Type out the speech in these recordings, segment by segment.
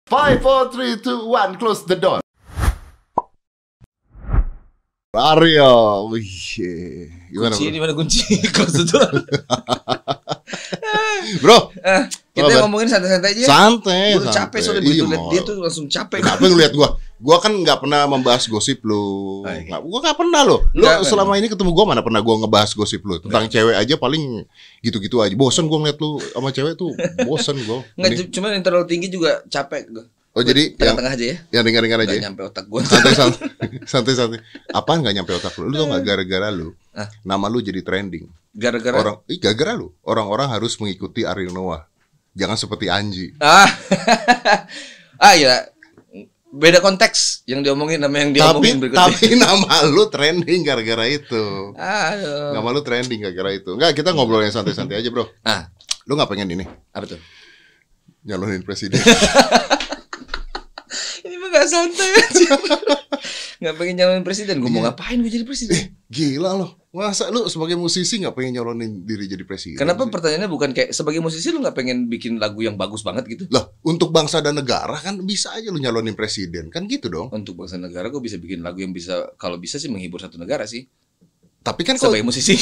5, 4, 3, 2, 1, close the door. Aryo, wih, gimana Kunci bro? di mana kunci? Close the door. Bro, Kita Apa? ngomongin santai-santai aja. santai, Gue udah capek soalnya begitu liat dia tuh langsung capek. Kenapa ngeliat gua? Gua kan nggak pernah membahas gosip lu. Oh, iya. Gua nggak pernah loh. Lu Nggak, selama ini ketemu gua mana pernah gua ngebahas gosip lu tentang cewek aja paling gitu-gitu aja. Bosen gua ngeliat lu sama cewek tuh, bosen gua. Enggak, Ini- cuman yang terlalu tinggi juga capek gue. Oh jadi yang Tengah-tengah aja ya. yang ringan-ringan aja. Nggak Ya? nyampe otak gue. Santai-santai. Apaan nggak nyampe otak lu? Lu tau nggak gara-gara lu Ah. nama lu jadi trending. Gara-gara Gara-gara lu orang-orang harus mengikuti Ariel Noah. Jangan seperti Anji. ya. Beda konteks yang diomongin sama yang diomongin berikutnya. Tapi nama lu trending gara-gara itu. Aduh. Nama lu trending gara-gara itu. Enggak, kita ngobrol yang santai-santai aja, Bro. Ah, Lu nggak pengen ini apa tuh? nyalonin presiden? Ini mah gak santai aja. Gak pengen nyalonin presiden. Gue mau ngapain gue jadi presiden? Gila loh. Masa lu sebagai musisi nggak pengen nyalonin diri jadi presiden? Kenapa sih? pertanyaannya bukan kayak sebagai musisi lu gak pengen bikin lagu yang bagus banget gitu? Lah, untuk bangsa dan negara kan bisa aja lu nyalonin presiden. Kan gitu dong. Untuk bangsa negara gue bisa bikin lagu yang bisa, kalau bisa sih menghibur satu negara sih. Tapi kan kalau Sebagai musisi.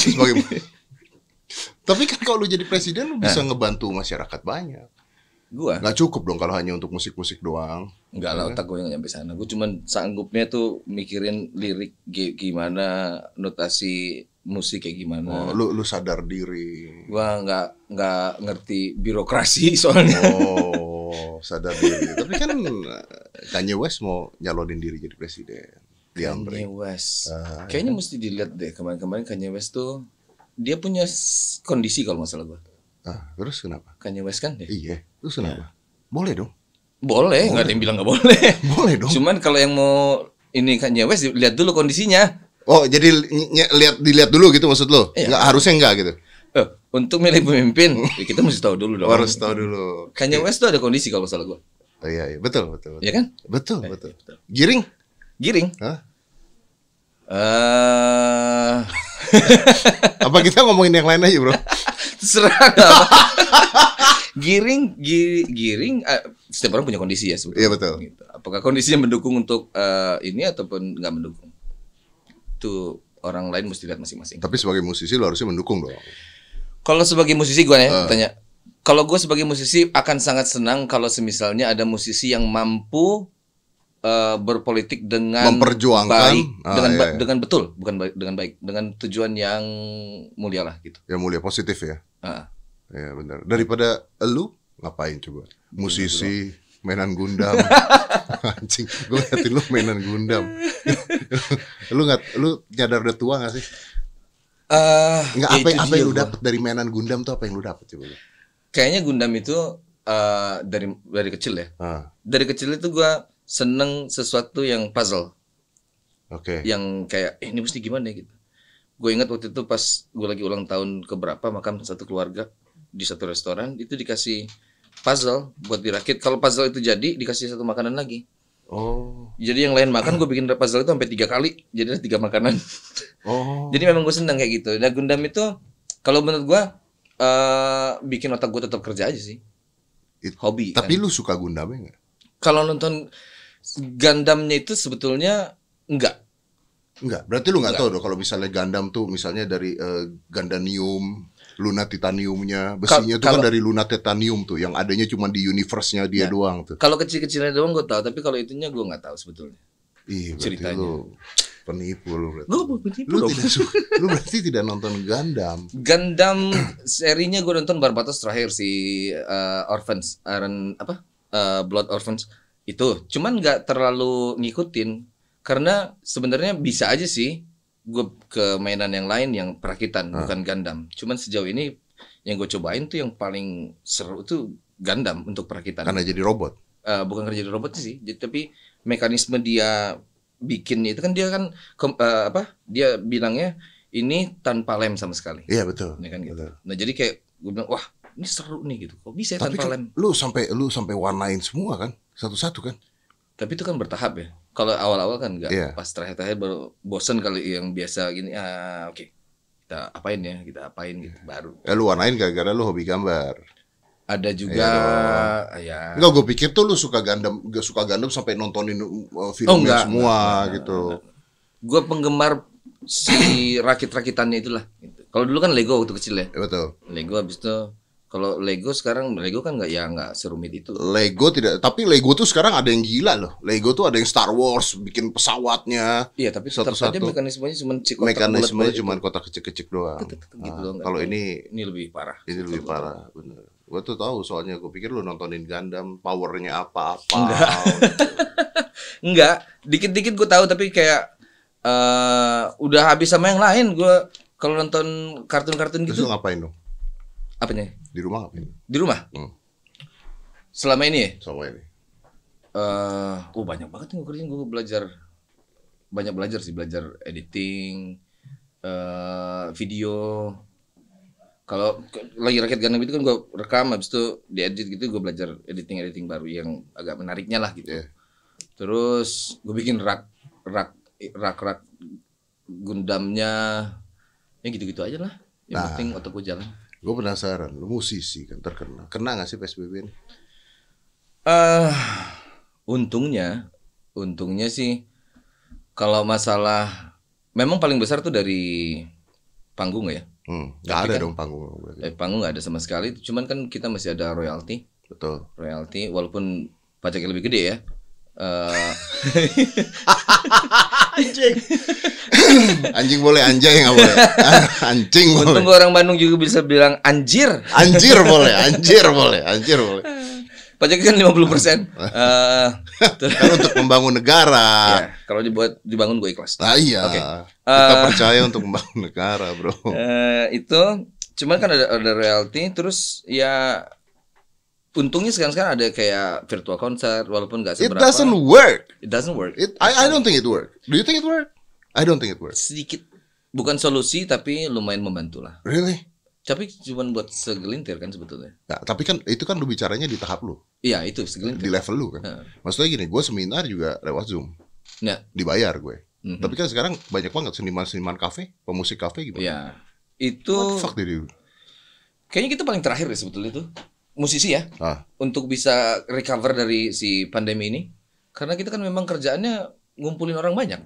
Tapi kan kalau lu jadi presiden lu bisa ngebantu masyarakat banyak. Gua Nggak cukup dong kalau hanya untuk musik-musik doang. enggak lah, otak gue nggak nyampe sana. Gue cuman sanggupnya tuh mikirin lirik gimana, notasi musik kayak gimana. Oh, lu sadar diri. Gua nggak ngerti birokrasi soalnya. Oh, sadar diri. Tapi kan Kanye West mau nyalonin diri jadi presiden. Di Amrik. Kanye West. Ah, Kayaknya mesti dilihat deh, kemarin-kemarin Kanye West tuh dia punya kondisi kalau nggak salah gua. Terus kenapa? Kanye West kan deh. Iya, terus kenapa? Boleh dong. Boleh, nggak ada yang bilang nggak boleh. Boleh dong. Cuman kalau yang mau ini Kanye West lihat dulu kondisinya. Oh, jadi dilihat dulu gitu maksud lo? Iya. Nggak, harusnya enggak gitu. Untuk milih pemimpin, ya kita mesti tahu dulu dong. Harus tahu dulu. Kanye West tuh ada kondisi kalau nggak salah gua. Oh, iya, betul. Iya kan? Betul. Giring? Giring. Hah? Eh, Apa kita ngomongin yang lain aja, Bro? terserah nggak apa. Giring. Setiap orang punya kondisi ya sebetulnya. Iya, betul. Gitu. Apakah kondisinya mendukung untuk ini ataupun nggak mendukung? Itu orang lain mesti lihat masing-masing. Tapi sebagai musisi lo harusnya mendukung dong. Kalau sebagai musisi gue tanya, kalau gue sebagai musisi akan sangat senang kalau semisalnya ada musisi yang mampu berpolitik dengan Memperjuangkan. baik, Iya. dengan betul, bukan baik, dengan baik, dengan tujuan yang mulia lah gitu. Ya mulia positif ya. Ah. Ya benar. Daripada lu ngapain coba? Musisi, mainan Gundam. Anjing, gue ngeliatin lu mainan Gundam. lu nyadar udah tua gak sih? Nggak, Ya apa itu yang dia lu gua. dapet dari mainan Gundam tuh apa yang lu dapet coba? Kayaknya Gundam itu dari kecil ya. Dari kecil itu gue seneng sesuatu yang puzzle, Oke. yang kayak ini mesti gimana ya gitu. Gue ingat waktu itu pas gue lagi ulang tahun keberapa, makan satu keluarga di satu restoran, itu dikasih puzzle buat dirakit. Kalau puzzle itu jadi, dikasih satu makanan lagi. Oh. Jadi yang lain makan, gue bikin puzzle itu sampai 3 kali, jadi ada 3 makanan. Oh. Jadi memang gue senang kayak gitu. Dan Gundam itu, kalau menurut gue, bikin otak gue tetap kerja aja sih. Hobi. Tapi kan. lu suka Gundamnya nggak? Kalau nonton Gundamnya itu sebetulnya enggak. Enggak. Berarti lu nggak tahu dong kalau misalnya Gundam tuh misalnya dari Gundanium, Luna Titaniumnya, besinya tuh kan dari Luna Titanium tuh, yang adanya cuma di universe-nya dia doang tuh. Kalau kecil-kecilnya doang gue tahu, tapi kalau itunya gue nggak tahu sebetulnya. Ih, berarti Ceritanya. lu penipu lu berarti. Gue penipu Lu dong. tidak suka, lu berarti tidak nonton Gundam. Gundam serinya gue nonton Barbatos terakhir si Orphans, Blood Orphans itu. Cuman nggak terlalu ngikutin karena sebenarnya bisa aja sih gue ke mainan yang lain yang perakitan bukan Gundam. Cuman sejauh ini yang gue cobain tuh yang paling seru tuh Gundam untuk perakitan. Karena jadi robot. Bukan kerja di robotnya sih, tapi mekanisme dia bikinnya itu kan dia kan dia bilangnya ini tanpa lem sama sekali. Iya betul. Ya kan gitu. Betul. Nah jadi kayak gue bilang wah ini seru nih gitu. Kok bisa ya Tapi tanpa kan lem? lu sampai warnain semua kan, satu-satu kan? Tapi itu kan bertahap ya. Kalau awal-awal kan enggak. Iya. Pas terakhir-terakhir baru bosen kali yang biasa gini. Oke. Kita apain gitu baru. Ya lu warnain gara-gara lu hobi gambar. Ada juga ya. Enggak, gue pikir tuh lu suka Gundam sampai nontonin filmnya semua gitu. Gue penggemar si rakit-rakitannya itulah. Gitu. Kalau dulu kan Lego waktu kecil ya. Betul. Lego habis itu kalau Lego sekarang Lego kan nggak serumit itu. Lego tidak, tapi Lego tuh sekarang ada yang gila loh. Lego tuh ada yang Star Wars, bikin pesawatnya. Iya, tapi tetap saja mekanismenya cuma cuma kotak kecil-kecil doang. Gitu doang. Kalau ini lebih parah. Ini lebih parah, bener. Gue tuh tahu soalnya, gue pikir lu nontonin Gundam, powernya apa-apa. Enggak, dikit-dikit gue tahu tapi kayak udah habis sama yang lain.Gue kalau nonton kartun-kartun gitu. Terus lu ngapain dong? Apanya? Di rumah ngapain? Di rumah? Selama ini ya? Selama ini. Banyak banget yang gue kerjain. Gue banyak belajar sih, belajar editing, video. Kalau lagi rakit Gundam itu kan gue rekam, habis itu diedit gitu, gue belajar editing baru yang agak menariknya lah gitu. Terus gue bikin rak Gundamnya, ya gitu-gitu aja lah. Yang penting otak gue jalan. Gue penasaran, lu musisi kan terkenal. Kena gak sih PSBB ini? Untungnya sih kalau masalah memang paling besar tuh dari panggung ya. Gak ada dong panggung. Panggung gak ada sama sekali. Cuman kan kita masih ada royalti. Betul. Royalti walaupun pajaknya lebih gede ya. Anjing boleh, anjay nggak boleh. Anjing boleh. Untung orang Bandung juga bisa bilang anjir. Anjir boleh. Pajaknya kan 50%. Kan untuk membangun negara. Ya, kalau dibangun gue ikhlas. Nah iya. Okay. Kita percaya untuk membangun negara, bro. Itu, cuman kan ada royalti, terus ya untungnya sekarang ada kayak virtual concert walaupun nggak seberapa. It doesn't work. I don't think it work. Do you think it work? I don't think it works. Sedikit, bukan solusi tapi lumayan membantu lah. Really? Tapi cuma buat segelintir kan sebetulnya. Nah, tapi kan itu kan lu bicaranya di tahap lu. Iya itu segelintir. Di level lu kan. Maksudnya gini, gue seminar juga lewat Zoom. Ya. Dibayar gue. Tapi kan sekarang banyak banget seniman kafe, pemusik kafe gimana? Iya. Itu. What the fuck did you? Kayaknya kita paling terakhir ya sebetulnya itu. Musisi ya, untuk bisa recover dari si pandemi ini, karena kita kan memang kerjaannya ngumpulin orang banyak.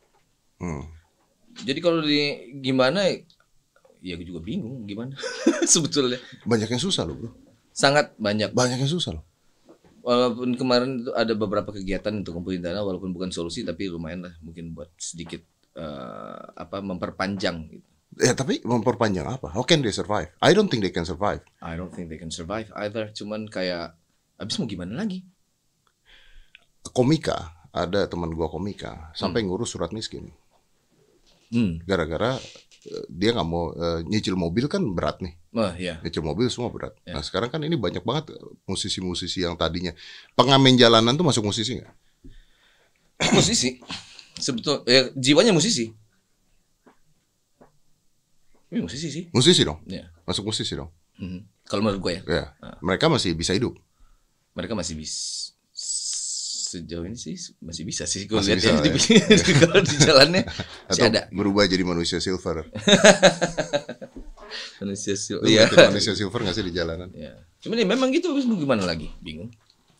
Jadi kalau gimana, ya gue juga bingung gimana sebetulnya. Banyak yang susah loh bro. Sangat banyak. Banyak yang susah loh. Walaupun kemarin itu ada beberapa kegiatan untuk ngumpulin dana, walaupun bukan solusi, tapi lumayan lah, mungkin buat sedikit memperpanjang gitu. Ya tapi memperpanjang apa? How can they survive? I don't think they can survive. I don't think they can survive either. Cuman kayak abis mau gimana lagi? Komika, ada teman gua komika sampai ngurus surat miskin. Gara-gara dia nggak mau nyicil mobil kan berat nih. Nyicil mobil semua berat. Nah sekarang kan ini banyak banget musisi-musisi yang tadinya pengamen jalanan tuh masuk musisi nggak? Musisi, sebetulnya jiwanya musisi. Musisi sih. Musisi dong. Ya. Masuk musisi dong. Kalau menurut gue ya. Ya. Mereka masih bisa hidup. Mereka masih bisa. Sejauh ini sih masih bisa sih. Gue lihat ya. Kalau di jalannya masih ada. Berubah jadi manusia silver. Manusia silver. Iya. Manusia silver nggak sih di jalanan? Ya. Cuman ya memang gitu. Mau gimana lagi? Bingung.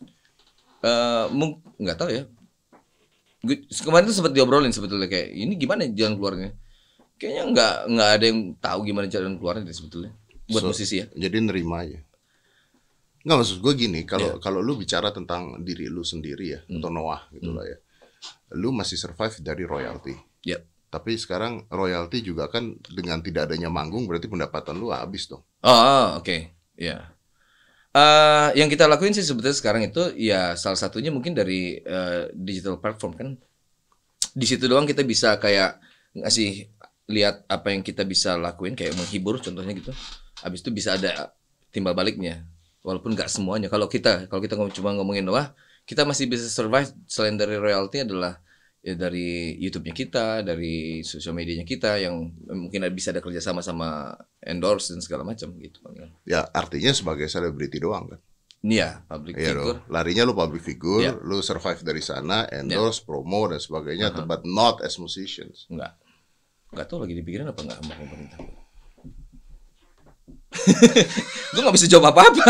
Nggak tahu ya. Kemarin tuh sempat diobrolin sebetulnya kayak ini gimana jalan keluarnya. Kayaknya nggak ada yang tahu gimana jalan keluarnya sebetulnya buat musisi ya. Jadi nerima aja. Nggak, maksud gue gini, kalau lu bicara tentang diri lu sendiri ya, atau Noah gitu lah ya, lu masih survive dari royalti. Tapi sekarang royalti juga kan dengan tidak adanya manggung berarti pendapatan lu habis dong. Oke. Ya. Yang kita lakuin sih sebetulnya sekarang itu ya salah satunya mungkin dari digital platform kan. Di situ doang kita bisa kayak ngasih lihat apa yang kita bisa lakuin kayak menghibur contohnya gitu. Habis itu bisa ada timbal baliknya. Walaupun nggak semuanya. Kalau kita cuma ngomongin wah, kita masih bisa survive selain dari royalty adalah ya dari YouTube-nya kita, dari sosial medianya kita yang mungkin bisa ada kerjasama sama endorse dan segala macam gitu. Ya artinya sebagai selebriti doang kan. Iya, public figure. Larinya lu public figure, lu survive dari sana, endorse, promo dan sebagainya, but not as musicians. Nggak tahu lagi dipikirin apa nggak sama pemerintah. Gue nggak bisa jawab apa-apa.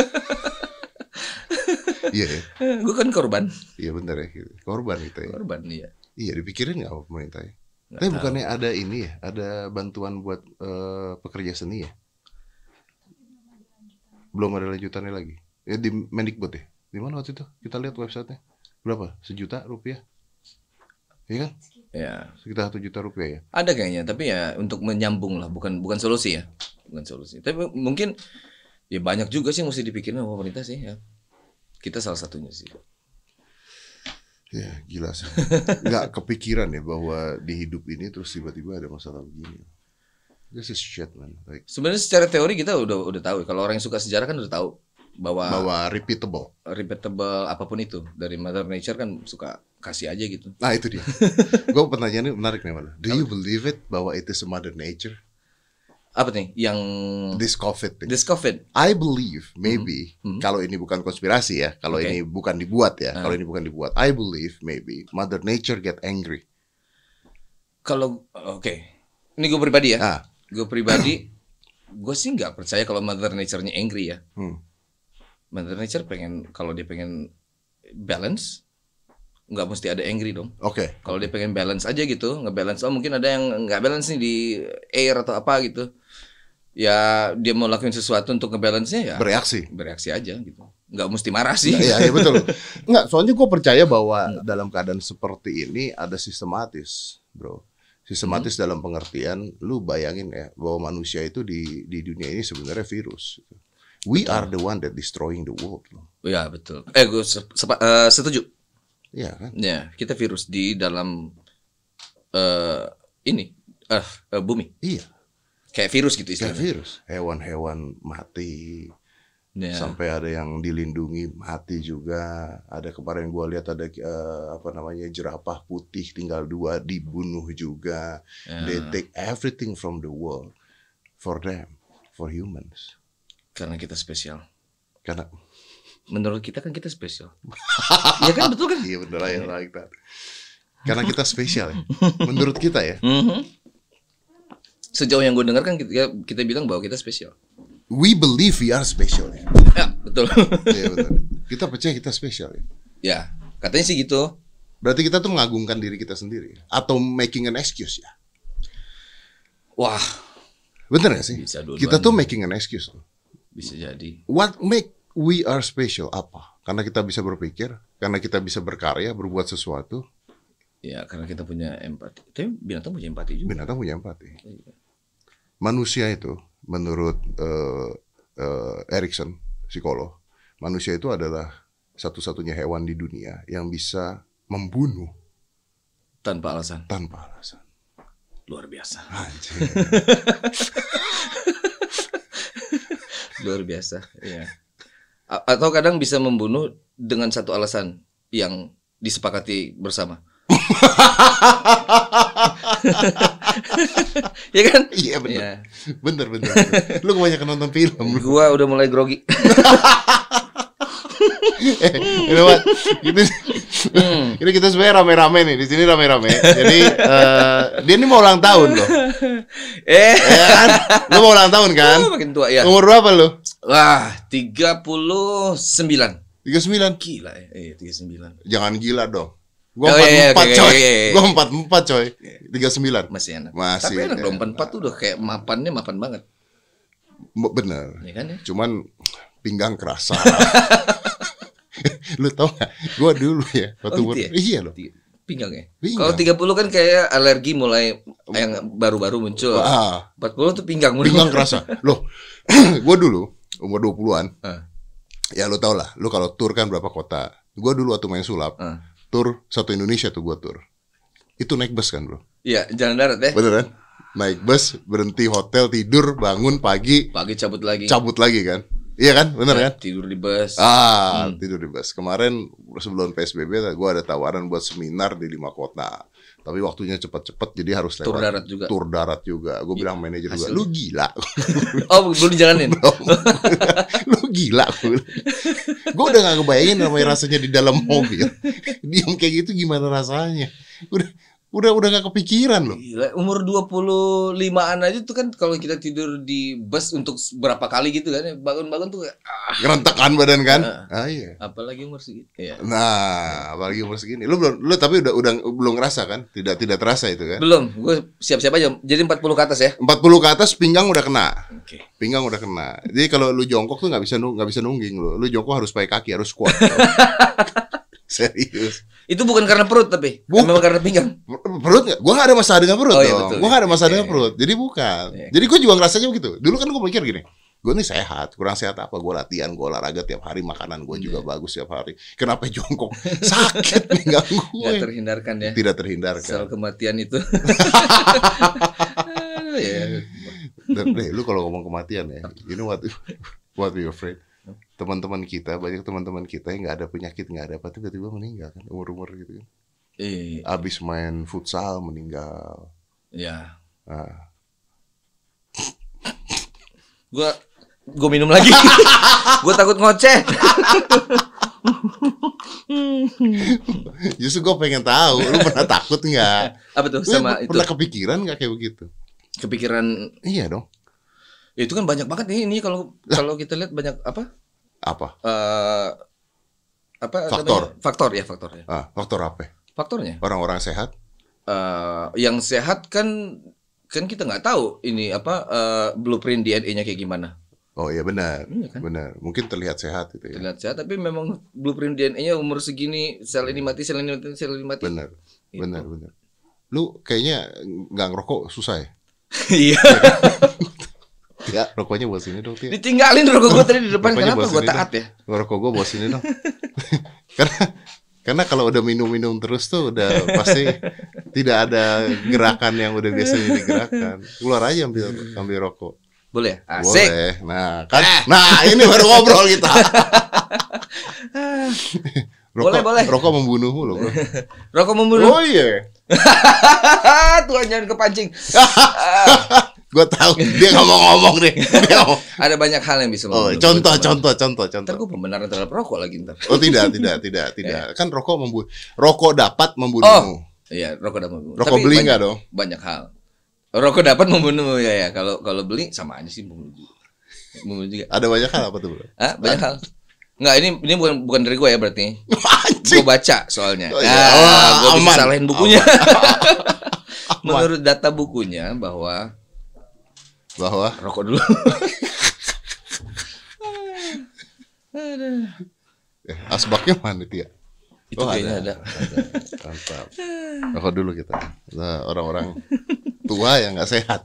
Iya ya. Gue kan korban. Iya benar ya. Korban itu ya. Korban iya. Iya dipikirin nggak sama pemerintah ya? Tapi bukannya ada ini ya, ada bantuan buat pekerja seni ya? Belum ada lanjutannya lagi. Ya di Mendikbud ya? Di mana waktu itu? Kita lihat websitenya. Berapa? 1 juta rupiah? Iya kan? Ya. Sekitar 1 juta rupiah ya? Ada kayaknya, tapi ya untuk menyambung lah, bukan solusi ya. Bukan solusi. Tapi mungkin ya banyak juga sih yang mesti dipikirin sama pemerintah sih ya. Kita salah satunya sih. Ya gila sih. Nggak kepikiran ya bahwa di hidup ini terus tiba-tiba ada masalah begini. This is shit man. Like, sebenarnya secara teori kita udah tahu. Kalau orang yang suka sejarah kan udah tahu bahwa repeatable apapun itu dari Mother Nature kan suka kasih aja gitu. Nah itu dia. Gue pertanyaannya menarik nih mana. Do you believe it bahwa it is a Mother Nature? Apa nih yang this COVID thing. This COVID. I believe maybe kalau ini bukan konspirasi ya, kalau ini bukan dibuat ya, kalau ini bukan dibuat, I believe maybe Mother Nature get angry. Kalau ini gue pribadi ya. Gue pribadi, gue sih nggak percaya kalau Mother Nature-nya angry ya. Mother Nature kalau dia pengen balance, nggak mesti ada angry dong. Kalau dia pengen balance aja gitu, nge-balance. Oh mungkin ada yang nggak balance nih di air atau apa gitu. Ya dia mau lakuin sesuatu untuk nge-balance-nya ya. Bereaksi aja gitu. Nggak mesti marah sih. Iya betul. Nggak, soalnya gue percaya bahwa dalam keadaan seperti ini ada sistematis, bro. Sistematis dalam pengertian, lu bayangin ya bahwa manusia itu di dunia ini sebenarnya virus. We are the one that destroying the world. Iya betul. Gue setuju. Iya kan? Ya, kita virus di dalam bumi. Iya. Kayak virus gitu istilahnya. Kayak virus. Hewan-hewan mati. Sampai ada yang dilindungi mati juga. Ada kemarin gua lihat ada jerapah putih tinggal 2 dibunuh juga. They take everything from the world for them, for humans. Karena kita spesial. Karena menurut kita kan kita spesial. Iya kan, betul kan? Iya bener ya, like that. Karena kita spesial ya. Menurut kita ya. Sejauh yang gue dengar kan kita bilang bahwa kita spesial. We believe we are special ya. Ya betul. Iya betul. Kita percaya kita spesial ya. Ya katanya sih gitu. Berarti kita tuh mengagungkan diri kita sendiri atau making an excuse ya. Wah. Bener gak sih? Kita tuh making an excuse loh. Bisa jadi. What make we are special apa? Karena kita bisa berpikir, karena kita bisa berkarya, berbuat sesuatu. Ya karena kita punya empati. Tapi binatang punya empati juga. Binatang punya empati. Manusia itu, menurut Erikson, psikolog, manusia itu adalah satu-satunya hewan di dunia yang bisa membunuh tanpa alasan. Luar biasa. Luar biasa. Iya. Atau kadang bisa membunuh dengan satu alasan yang disepakati bersama. Ya kan? Iya benar. Ya. Bener. Lu kebanyakan nonton film. Gua udah mulai grogi. Ini kita sebenarnya rame-rame nih di sini rame-rame. Jadi dia ini mau ulang tahun loh. Ya kan? Lu mau ulang tahun kan? Makin tua ya. Umur berapa lu? Wah, 39. 39? Gila ya. Iya, 39. Jangan gila dong. Gua 44 coy. Gua 44 coy. 39. Masih enak. Masih. Tapi enak dong, 44 tuh udah kayak mapan banget. Bener. Ya kan ya? Cuman pinggang kerasa. Lu tau gak? Gua dulu ya waktu gitu ya? Iya loh. Pinggang ya? Kalau 30 kan kayak alergi mulai yang baru-baru muncul. 40 tuh pinggang kerasa. Loh, gua dulu umur 20-an. Ya lu tau lah, lu kalau tur kan berapa kota. Gua dulu waktu main sulap, tur satu Indonesia tuh gua tur. Itu naik bus kan bro? Iya, jalan darat ya. Bener kan? Naik bus, berhenti hotel, tidur, bangun pagi cabut lagi kan? Iya kan? Bener kan? Tidur di bus. Tidur di bus. Kemarin sebelum PSBB gue ada tawaran buat seminar di 5 kota. Tapi waktunya cepat-cepat jadi harus lewat tur darat juga. Gue bilang manajer juga, lu gila. Oh, belum dijalanin. Lu gila. Gue udah gak kebayangin namanya rasanya di dalam mobil. Diam kayak gitu gimana rasanya. Udah gak kepikiran loh. Gila, umur 25-an aja tuh kan kalau kita tidur di bus untuk berapa kali gitu kan, bangun-bangun tuh Gerentekan badan kan? Iya. Apalagi umur segitu. Iya. Nah, apalagi umur segini. Lu tapi udah belum ngerasa kan? Tidak terasa itu kan? Belum, gue siap-siap aja. Jadi 40 ke atas ya. 40 ke atas pinggang udah kena. Oke. Pinggang udah kena. Jadi kalau lu jongkok tuh nggak bisa nungging lu. Lu jongkok harus pakai kaki, harus squat. Serius. Itu bukan karena perut tapi memang karena pinggang. Perut nggak? Gua nggak ada masalah dengan perut iya, dong. Betul, gua nggak ada masalah dengan perut. Jadi bukan. Jadi gua juga ngerasanya begitu. Dulu kan gua mikir gini. Gue nih sehat, kurang sehat apa? Gue latihan, gue olahraga tiap hari, makanan gue juga bagus tiap hari. Kenapa jongkok? Sakit pinggang gue. Tidak terhindarkan ya. Tidak terhindarkan. Soal kematian itu. Dan lu kalau ngomong kematian ya, you know what we afraid? Teman-teman kita, banyak teman-teman kita yang nggak ada penyakit, nggak ada apa, tiba-tiba meninggal kan, umur gitu kan. Abis main futsal meninggal. Iya. Nah. Gue minum lagi. Gue takut ngoceh. Justru gue pengen tahu, lu pernah takut nggak? Apa tuh sama itu? Pernah kepikiran nggak kayak begitu? Kepikiran? Iya dong. Ya, itu kan banyak banget nih ini kalau kita lihat banyak apa? Apa? Faktor ya. Faktor apa? Faktornya? Orang-orang sehat? Yang sehat kan kita nggak tahu ini apa blueprint DNA-nya kayak gimana. Oh iya benar, iya kan? Benar. Mungkin terlihat sehat gitu ya. Terlihat sehat, tapi memang blueprint DNA-nya umur segini sel ini mati, sel ini mati. Benar, gitu. benar. Lu kayaknya nggak ngerokok susah ya? Iya. Ya, rokoknya bawa sini dong, Tia. Ditinggalin rokok gue tadi di depan, kenapa gue taat ya? Rokok gue bawa sini dong. Karena kalau udah minum terus tuh udah pasti tidak ada gerakan yang udah biasanya digerakkan. Keluar aja ambil rokok. Boleh? Asik. Boleh. Nah, kan. Nah, ini baru ngobrol kita. Boleh. Rokok membunuhmu loh, bro. Rokok membunuh. Oh iya. Tuhan jangan kepancing. Gue tahu dia ngomong deh. Ada banyak hal yang bisa membunuh. Contoh. Ntar gue pembenaran terhadap rokok lagi ntar. Oh tidak. Kan rokok dapat membunuhmu. Iya, rokok dapat membunuh. Rokok beli nggak dong? Banyak hal. Rokok dapat membunuh ya. Kalau beli sama aja sih membunuh juga. Ada banyak hal apa tuh, bro? Banyak hal. Enggak, ini bukan dari gue ya berarti. Gue baca soalnya. Gue bisa salahin bukunya. Menurut data bukunya bahwa rokok dulu. Asbaknya mana itu ya? Itu kayaknya ada. Mantap. Rokok dulu kita. Nah, orang-orang tua yang nggak sehat.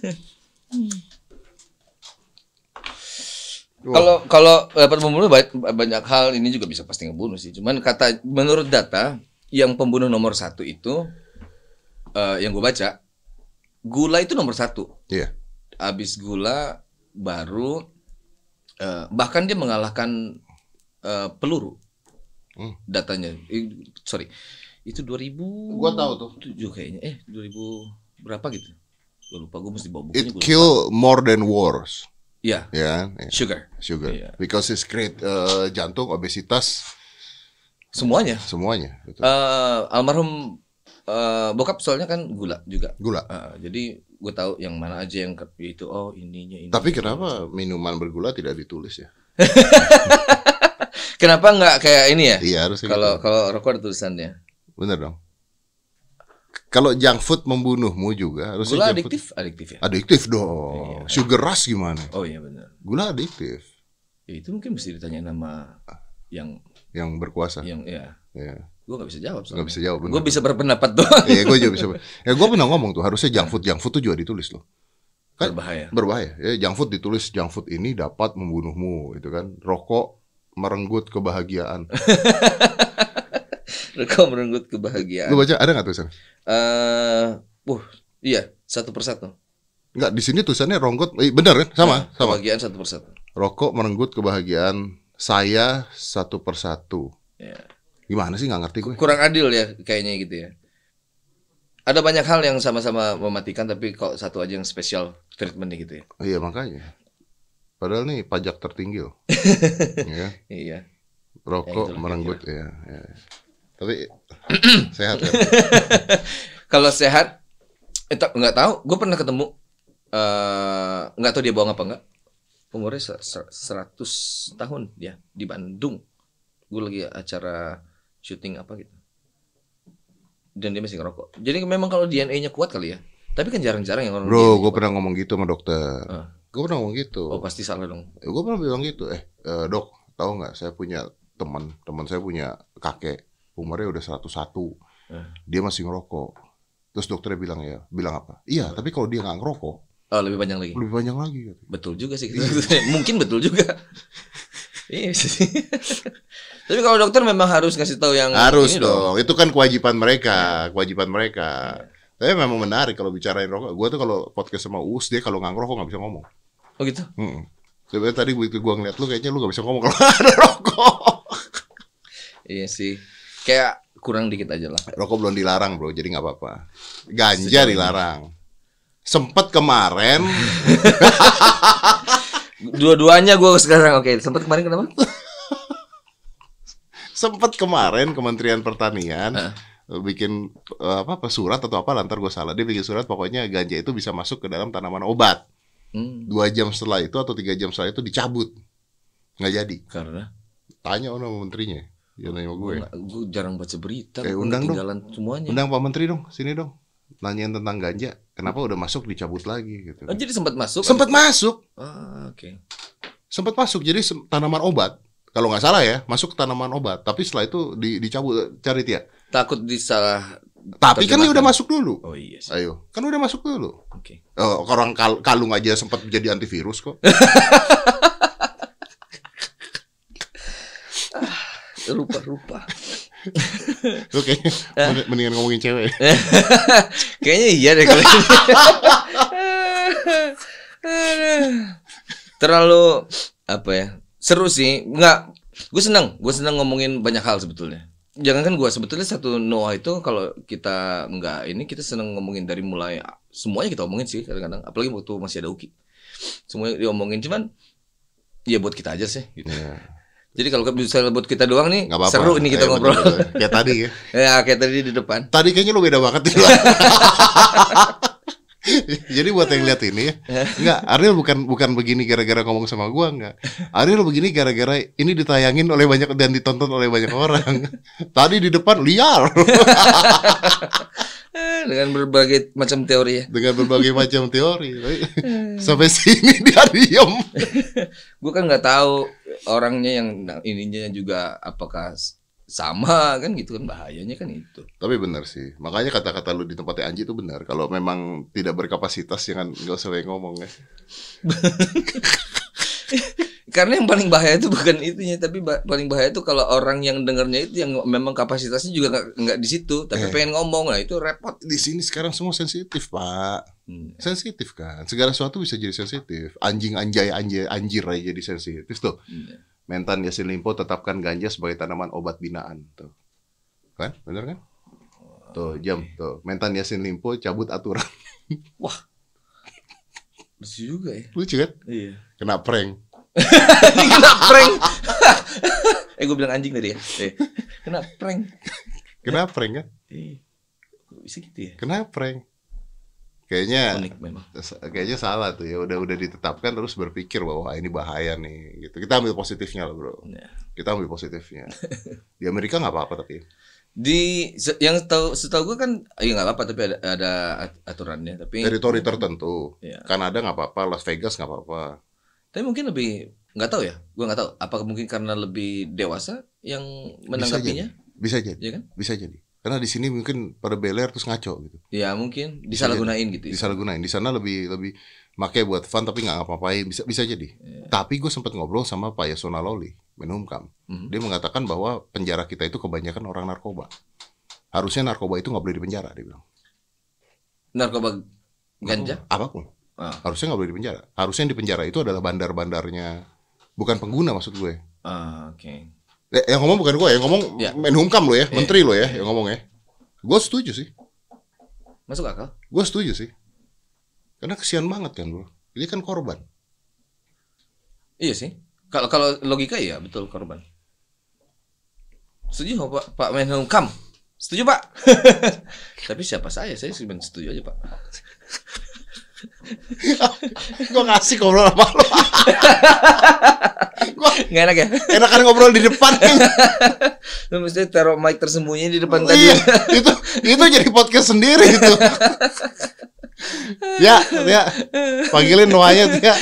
Kalau dapat membunuh banyak hal ini juga bisa pasti ngebunuh sih. Cuman menurut data yang pembunuh nomor 1 itu yang gue baca, gula itu nomor 1. Iya. Abis gula baru bahkan dia mengalahkan peluru. Datanya. Itu 2000. Gua tahu tuh. 7 kayaknya. 2000 berapa gitu. Gue lupa, gue mesti bawa bukunya. It kill more than wars. Iya. Yeah. Sugar. Yeah. Because it's create jantung, obesitas, semuanya. Betul. Almarhum bokap soalnya kan gula juga. Jadi gue tahu yang mana aja yang itu. Oh ini. Tapi kenapa minuman bergula tidak ditulis ya? Kenapa nggak kayak ini ya? Iya harus. Kalau rokok ada tulisannya. Bener dong. Kalau junk food membunuhmu juga harusnya. Gula adiktif ya? Adiktif dong. Iya. Sugar rush gimana? Oh iya benar. Gula adiktif. Ya, itu mungkin mesti ditanya nama yang berkuasa. Yang ya. Gue nggak bisa jawab. Nggak bisa jawab. Gue bisa berpendapat doang. Iya, gue juga bisa. Ya gue pernah ngomong tuh harusnya junk food tuh juga ditulis loh. Kan berbahaya. Ya, junk food ditulis junk food ini dapat membunuhmu, itu kan. Rokok merenggut kebahagiaan. Rokok merenggut kebahagiaan. Lu baca ada nggak tulisannya? Iya, satu persatu. Enggak, di sini tulisannya ronggot, bener kan? Sama. Kebahagiaan satu persatu. Rokok merenggut kebahagiaan saya satu persatu. Ya. Gimana sih, nggak ngerti gue. Kurang adil ya kayaknya gitu ya. Ada banyak hal yang sama-sama mematikan, tapi kok satu aja yang special treatment gitu ya. Iya makanya. Padahal nih pajak tertinggi loh. Ya. Iya. Rokok merenggut ya. Tapi sehat kan? Kalau sehat, nggak tahu. Gue pernah ketemu, nggak tahu dia bohong apa enggak. Umurnya 100 tahun dia di Bandung. Gue lagi acara syuting apa gitu. Dan dia masih ngerokok. Jadi memang kalau DNA-nya kuat kali ya. Tapi kan jarang-jarang yang orang. Bro, gue pernah ngomong gitu sama dokter. Gue pernah ngomong gitu. Oh pasti salah dong. Gue pernah bilang gitu. Dok, tahu nggak? Saya punya teman saya punya kakek. Umurnya udah 101. Dia masih ngerokok. Terus dokternya bilang apa? Iya, tapi kalau dia nggak ngerokok, lebih panjang lagi. Lebih panjang lagi. Gitu. Betul juga sih. Mungkin betul juga. Iya sih. Tapi kalau dokter memang harus ngasih tahu yang harus ini dong. Itu kan kewajiban mereka, Tapi memang menarik kalau bicarain rokok. Gue tuh kalau podcast sama Uus, dia kalau nggak ngerokok nggak bisa ngomong. Oh gitu. Sebenarnya tadi begitu gue ngeliat lu, kayaknya lu nggak bisa ngomong kalau ada rokok. Iya sih. Kayak kurang dikit aja lah. Rokok belum dilarang bro, jadi nggak apa-apa. Ganja dilarang. Sempet kemarin. Dua-duanya gue sekarang oke. Sempet kemarin kenapa? Sempet kemarin Kementerian Pertanian bikin surat atau apa, lantar gue salah. Dia bikin surat pokoknya ganja itu bisa masuk ke dalam tanaman obat. 2 jam setelah itu atau 3 jam setelah itu dicabut. Nggak jadi. Karena? Tanya sama menterinya. Dia nanya sama gue. Gue jarang baca berita. Undang dong. Semuanya. Undang Pak Menteri dong, sini dong. Nanyain tentang ganja, kenapa udah masuk dicabut lagi gitu. Oh, jadi sempat masuk? Sempat masuk. Oke. Sempat masuk, jadi tanaman obat. Kalau nggak salah ya, masuk ke tanaman obat. Tapi setelah itu dicabut, cari Tia. Takut disalah. Tapi kan ini udah masuk dulu. Oh iya sih. Ayo, kan udah masuk dulu. Oke. Orang kalung aja sempat jadi antivirus kok. Rupa-rupa. Oke, mendingan ngomongin cewek. Kayaknya iya deh kalau ini. Terlalu apa ya? Seru sih. Enggak. Gue senang ngomongin banyak hal sebetulnya. Jangankan gue, sebetulnya satu Noah itu kalau kita kita senang ngomongin dari mulai semuanya kita omongin sih kadang-kadang. Apalagi waktu masih ada Uki. Semuanya diomongin, cuman ya buat kita aja sih gitu. Yeah. Jadi kalau bisa buat kita doang nih, seru ini kita ngobrol. Kayak tadi ya. Ya, kayak tadi di depan. Tadi kayaknya lu beda banget. Jadi buat yang lihat ini ya. Enggak, Ariel bukan begini gara-gara ngomong sama gua, enggak. Ariel begini gara-gara ini ditayangin oleh banyak dan ditonton oleh banyak orang. Tadi di depan liar. Dengan berbagai macam teori ya. Dengan berbagai macam teori. Sampai sini dia diem. Gue kan nggak tahu orangnya yang ininya juga apakah sama kan gitu kan, bahayanya kan itu. Tapi benar sih. Makanya kata-kata lu di tempatnya Anji itu benar. Kalau memang tidak berkapasitas jangan nggak usah banyak ngomong ya. Karena yang paling bahaya itu bukan itunya, tapi paling bahaya itu kalau orang yang dengarnya itu yang memang kapasitasnya juga nggak di situ, tapi pengen ngomong, lah itu repot. Di sini sekarang semua sensitif Pak, sensitif kan, segala sesuatu bisa jadi sensitif. Anjing, anjay, anjir aja jadi sensitif tuh. Mentan Yassin Limpo tetapkan ganja sebagai tanaman obat binaan tuh, kan, bener kan? Tuh jam tuh, Mentan Yassin Limpo cabut aturan. Wah, lucu juga ya. Lucu kan? Iya. Kena prank. Ini kena prank. Gue bilang anjing tadi ya. Kena prank. Kena prank kan? Bisa gitu ya? Kena prank. Kayaknya unik memang. Kayaknya salah tuh ya. Udah ditetapkan terus berpikir bahwa ini bahaya nih gitu. Kita ambil positifnya lah, bro. Kita ambil positifnya. Di Amerika nggak apa-apa tapi. Setahu gue kan ya nggak apa-apa, tapi ada aturannya. Tapi teritori tertentu. Ya. Kanada nggak apa-apa, Las Vegas nggak apa-apa. Tapi mungkin lebih, nggak tahu ya, gue nggak tahu. Apakah mungkin karena lebih dewasa yang menanggapinya? Bisa jadi, ya kan? Bisa jadi. Karena di sini mungkin pada beler terus ngaco gitu. Ya mungkin disalahgunain gitu. Disalahgunain. Di sana lebih make buat fun tapi nggak ngapa-ngapain. Bisa jadi. Ya. Tapi gue sempat ngobrol sama Pak Yasona Lawli, Menhumkam. Dia mengatakan bahwa penjara kita itu kebanyakan orang narkoba. Harusnya narkoba itu nggak boleh dipenjara, dia bilang. Narkoba ganja? Apapun. Harusnya nggak boleh dipenjara. Harusnya yang dipenjara itu adalah bandar-bandarnya, bukan pengguna maksud gue. Oke. Yang ngomong bukan gue, yang ngomong Menhumkam lo ya, menteri lo ya, yang ngomong ya. Gue setuju sih. Masuk akal? Gue setuju sih. Karena kesian banget kan bro. Ini kan korban. Iya sih. Kalau logika ya betul korban. Setuju Pak Menhumkam. Setuju Pak. Tapi siapa saya cuma setuju aja Pak. Gue ngasih ngobrol sama lo. Nggak enak ya? Enakan ngobrol di depan. Lu mesti taruh mic tersembunyi di depan tadi. Iya, itu jadi podcast sendiri itu. Ya, panggilin Noahnya ya.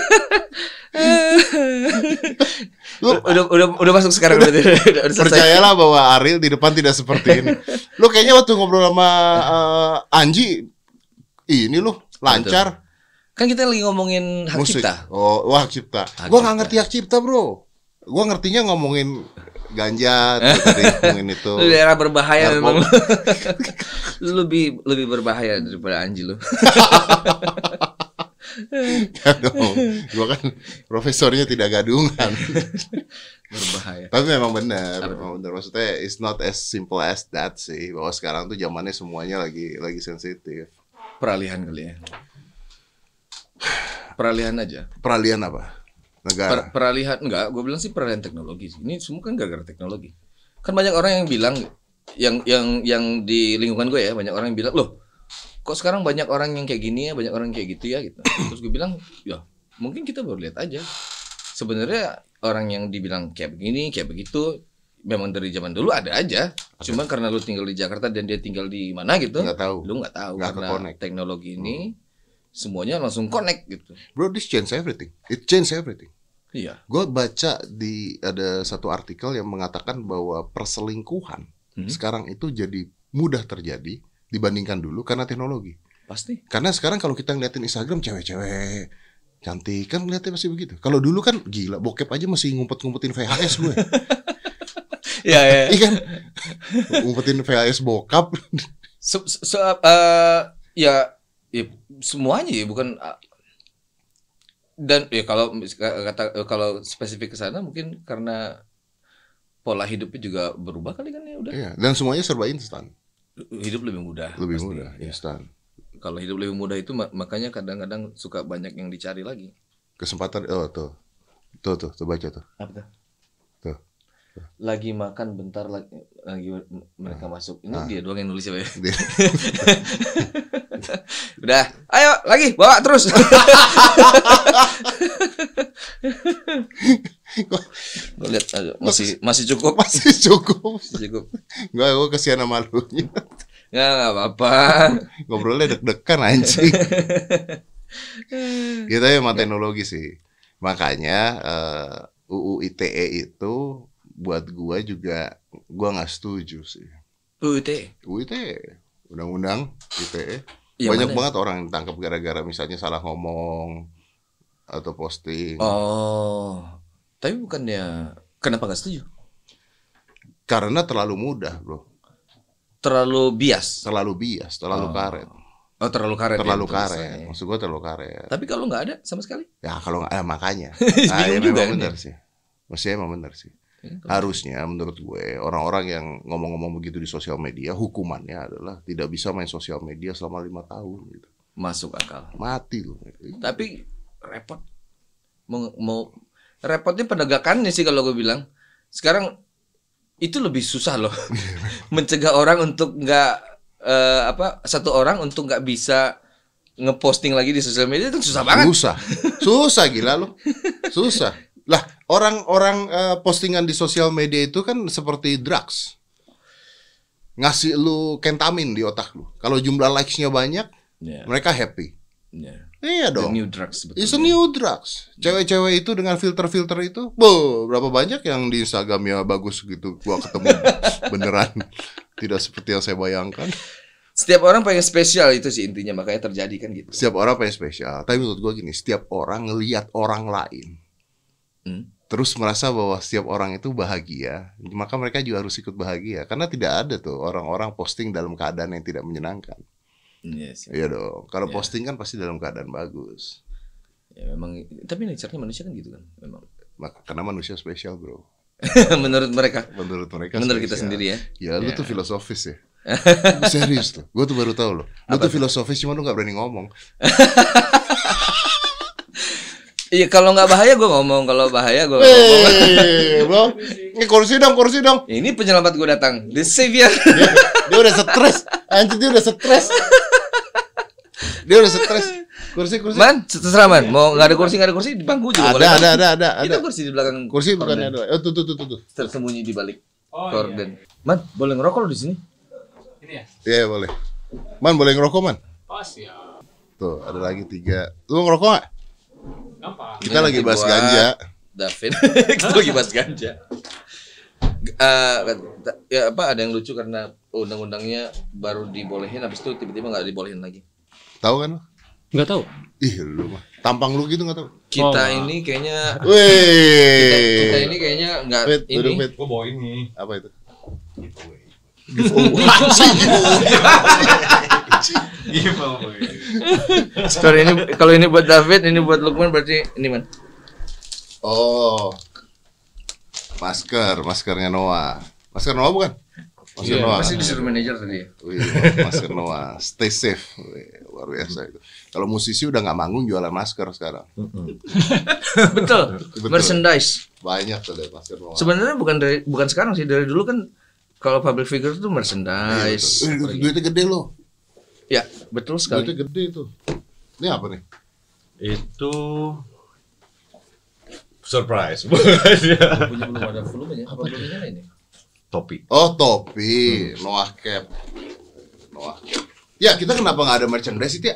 Lu udah masuk sekarang udah selesai. Percayalah bahwa Ariel di depan tidak seperti ini. Lu kayaknya waktu ngobrol sama Anji ini lu lancar. Kan kita lagi ngomongin hak musik. cipta. Oh, wah hak cipta. Gua nggak ngerti hak cipta, bro. Gua ngertinya ngomongin ganja, tadi ngomongin itu. Lu daerah berbahaya memang. Lu lebih berbahaya daripada Anji lu. Ya dong, gua kan profesornya tidak gadungan. Berbahaya. Tapi memang benar. Maksudnya it's not as simple as that sih. Bahwa sekarang tuh zamannya semuanya lagi sensitif. Peralihan kali ya. Peralihan aja. Peralihan apa? Negara. Peralihan enggak, gue bilang sih peralihan teknologi. Ini semua kan gara-gara teknologi. Kan banyak orang yang bilang yang di lingkungan gue ya, banyak orang yang bilang, "Loh, kok sekarang banyak orang yang kayak gini ya, banyak orang kayak gitu ya gitu." Terus gue bilang, "Ya, mungkin kita baru lihat aja. Sebenarnya orang yang dibilang kayak begini, kayak begitu memang dari zaman dulu ada aja. Cuman karena lu tinggal di Jakarta dan dia tinggal di mana gitu, nggak tahu. Lu nggak tahu Nggak karena ke-connect. teknologi ini semuanya langsung connect gitu." Bro, this change everything. It change everything. Iya. Gue baca ada satu artikel yang mengatakan bahwa perselingkuhan sekarang itu jadi mudah terjadi dibandingkan dulu karena teknologi. Pasti. Karena sekarang kalau kita ngeliatin Instagram cewek-cewek cantik kan ngeliatnya masih begitu. Kalau dulu kan gila bokep aja masih ngumpet-ngumpetin VHS gue. Iya. Iya kan? Ngumpetin VHS bokap. Ya semuanya ya bukan. Dan ya kalau spesifik ke sana mungkin karena pola hidupnya juga berubah kali kan ya udah. Iya, dan semuanya serba instan. Hidup lebih mudah. Lebih pasti. mudah, instan. Kalau hidup lebih mudah itu makanya kadang-kadang suka banyak yang dicari lagi. Kesempatan tuh baca tuh. Apa tuh? Tuh. Lagi makan bentar lagi mereka masuk. Ini dia doang yang nulis ya. Udah, ayo lagi bawa terus. Gue lihat masih cukup. Masih cukup. Enggak, gue kesian sama lu. Nggak apa-apa. Ngobrolnya deg-degan anjing. Kita emang teknologi sih. Makanya UU ITE itu buat gua juga nggak setuju sih. UU ITE, undang-undang ITE. Yang Banyak mana? banget orang yang ditangkap gara-gara misalnya salah ngomong atau posting. Oh, tapi bukannya kenapa nggak setuju? Karena terlalu mudah, bro. Terlalu bias. Terlalu karet. Oh, terlalu karet. Terlalu ya, karet. Maksud gua terlalu karet. Tapi kalau nggak ada sama sekali? Ya kalau nggak, makanya. Bingung juga memang kan benar ya? sih. Maksudnya emang benar sih. Harusnya menurut gue orang-orang yang ngomong-ngomong begitu di sosial media hukumannya adalah tidak bisa main sosial media selama 5 tahun gitu. Masuk akal. Mati loh. Tapi repot. Mau repotnya penegakannya sih kalau gue bilang. Sekarang itu lebih susah loh. Mencegah orang untuk nggak satu orang untuk nggak bisa ngeposting lagi di sosial media itu susah banget. Susah gila loh. Susah. Lah, orang-orang postingan di sosial media itu kan seperti drugs. Ngasih lu kentamin di otak lu. Kalau jumlah likes-nya banyak, mereka happy. Iya dong. New drugs sebetulnya. It's a new drugs. Cewek-cewek itu dengan filter-filter itu, berapa banyak yang di Instagramnya bagus gitu. Gua ketemu beneran tidak seperti yang saya bayangkan. Setiap orang pengen spesial itu sih intinya, makanya terjadi kan gitu. Setiap orang pengen spesial. Tapi menurut gua gini, setiap orang ngelihat orang lain terus merasa bahwa setiap orang itu bahagia, maka mereka juga harus ikut bahagia. Karena tidak ada tuh orang-orang posting dalam keadaan yang tidak menyenangkan. Yes, Iya dong. Kalau posting kan pasti dalam keadaan bagus. Ya memang, tapi nature-nya manusia kan gitu kan, memang. Karena manusia spesial, bro. Menurut mereka. Menurut mereka. Menurut kita sendiri ya. Ya, lu tuh filosofis ya. Serius tuh. Gue tuh baru tahu loh. Lu tuh filosofis cuma lu nggak berani ngomong. Iya, kalau nggak bahaya gue ngomong, kalau bahaya gue ngomong. Bro, ini kursi dong. Ini penyelamat gue datang, the savior. Dia udah stres, anjir dia udah stres. Kursi. Man, terserah man. Mau nggak ada kursi di bangku juga boleh. Ada. Itu kursi di belakang. Kursi bukannya ada. Oh, tuh. Tersembunyi di balik korden. Iya. Man, boleh ngerokok lo di sini? Ini ya? Iya, boleh. Man, boleh ngerokok, Man? Oh, siap. Tuh, ada lagi 3. Lu ngerokok nggak? Gampang. Kita lagi bahas ganja. David, kita lagi bahas ganja. Ya apa? Ada yang lucu karena undang-undangnya baru dibolehin, habis itu tiba-tiba nggak dibolehin lagi. Tahu kan lu? Nggak tahu. Ih, lu mah. Tampang lu gitu nggak tahu? Kita ini kayaknya, kita ini kayaknya nggak ini. Gua bawa ini. Apa itu? Story ini, kalau ini buat David, ini buat Lukman, berarti ini man. Oh, maskernya Noah. Masker Noah bukan? Masker Noah. Pasti disuruh manajer tadi ya. Wih, masker Noah, stay safe. Wih, luar biasa itu. Kalau musisi udah nggak manggung jualan masker sekarang. Betul. Merchandise. Banyak tuh deh masker Noah. Sebenarnya bukan sekarang sih, dari dulu kan kalau public figure itu merchandise. Duitnya gede loh. Ya, betul sekali. Duitnya gede tuh. Ini apa nih? Itu surprise. Punya belum ada volumenya. Apa volumenya ini? Topi. Oh, topi, Noah cap. Ya, kita kenapa nggak ada merchandise itu ya?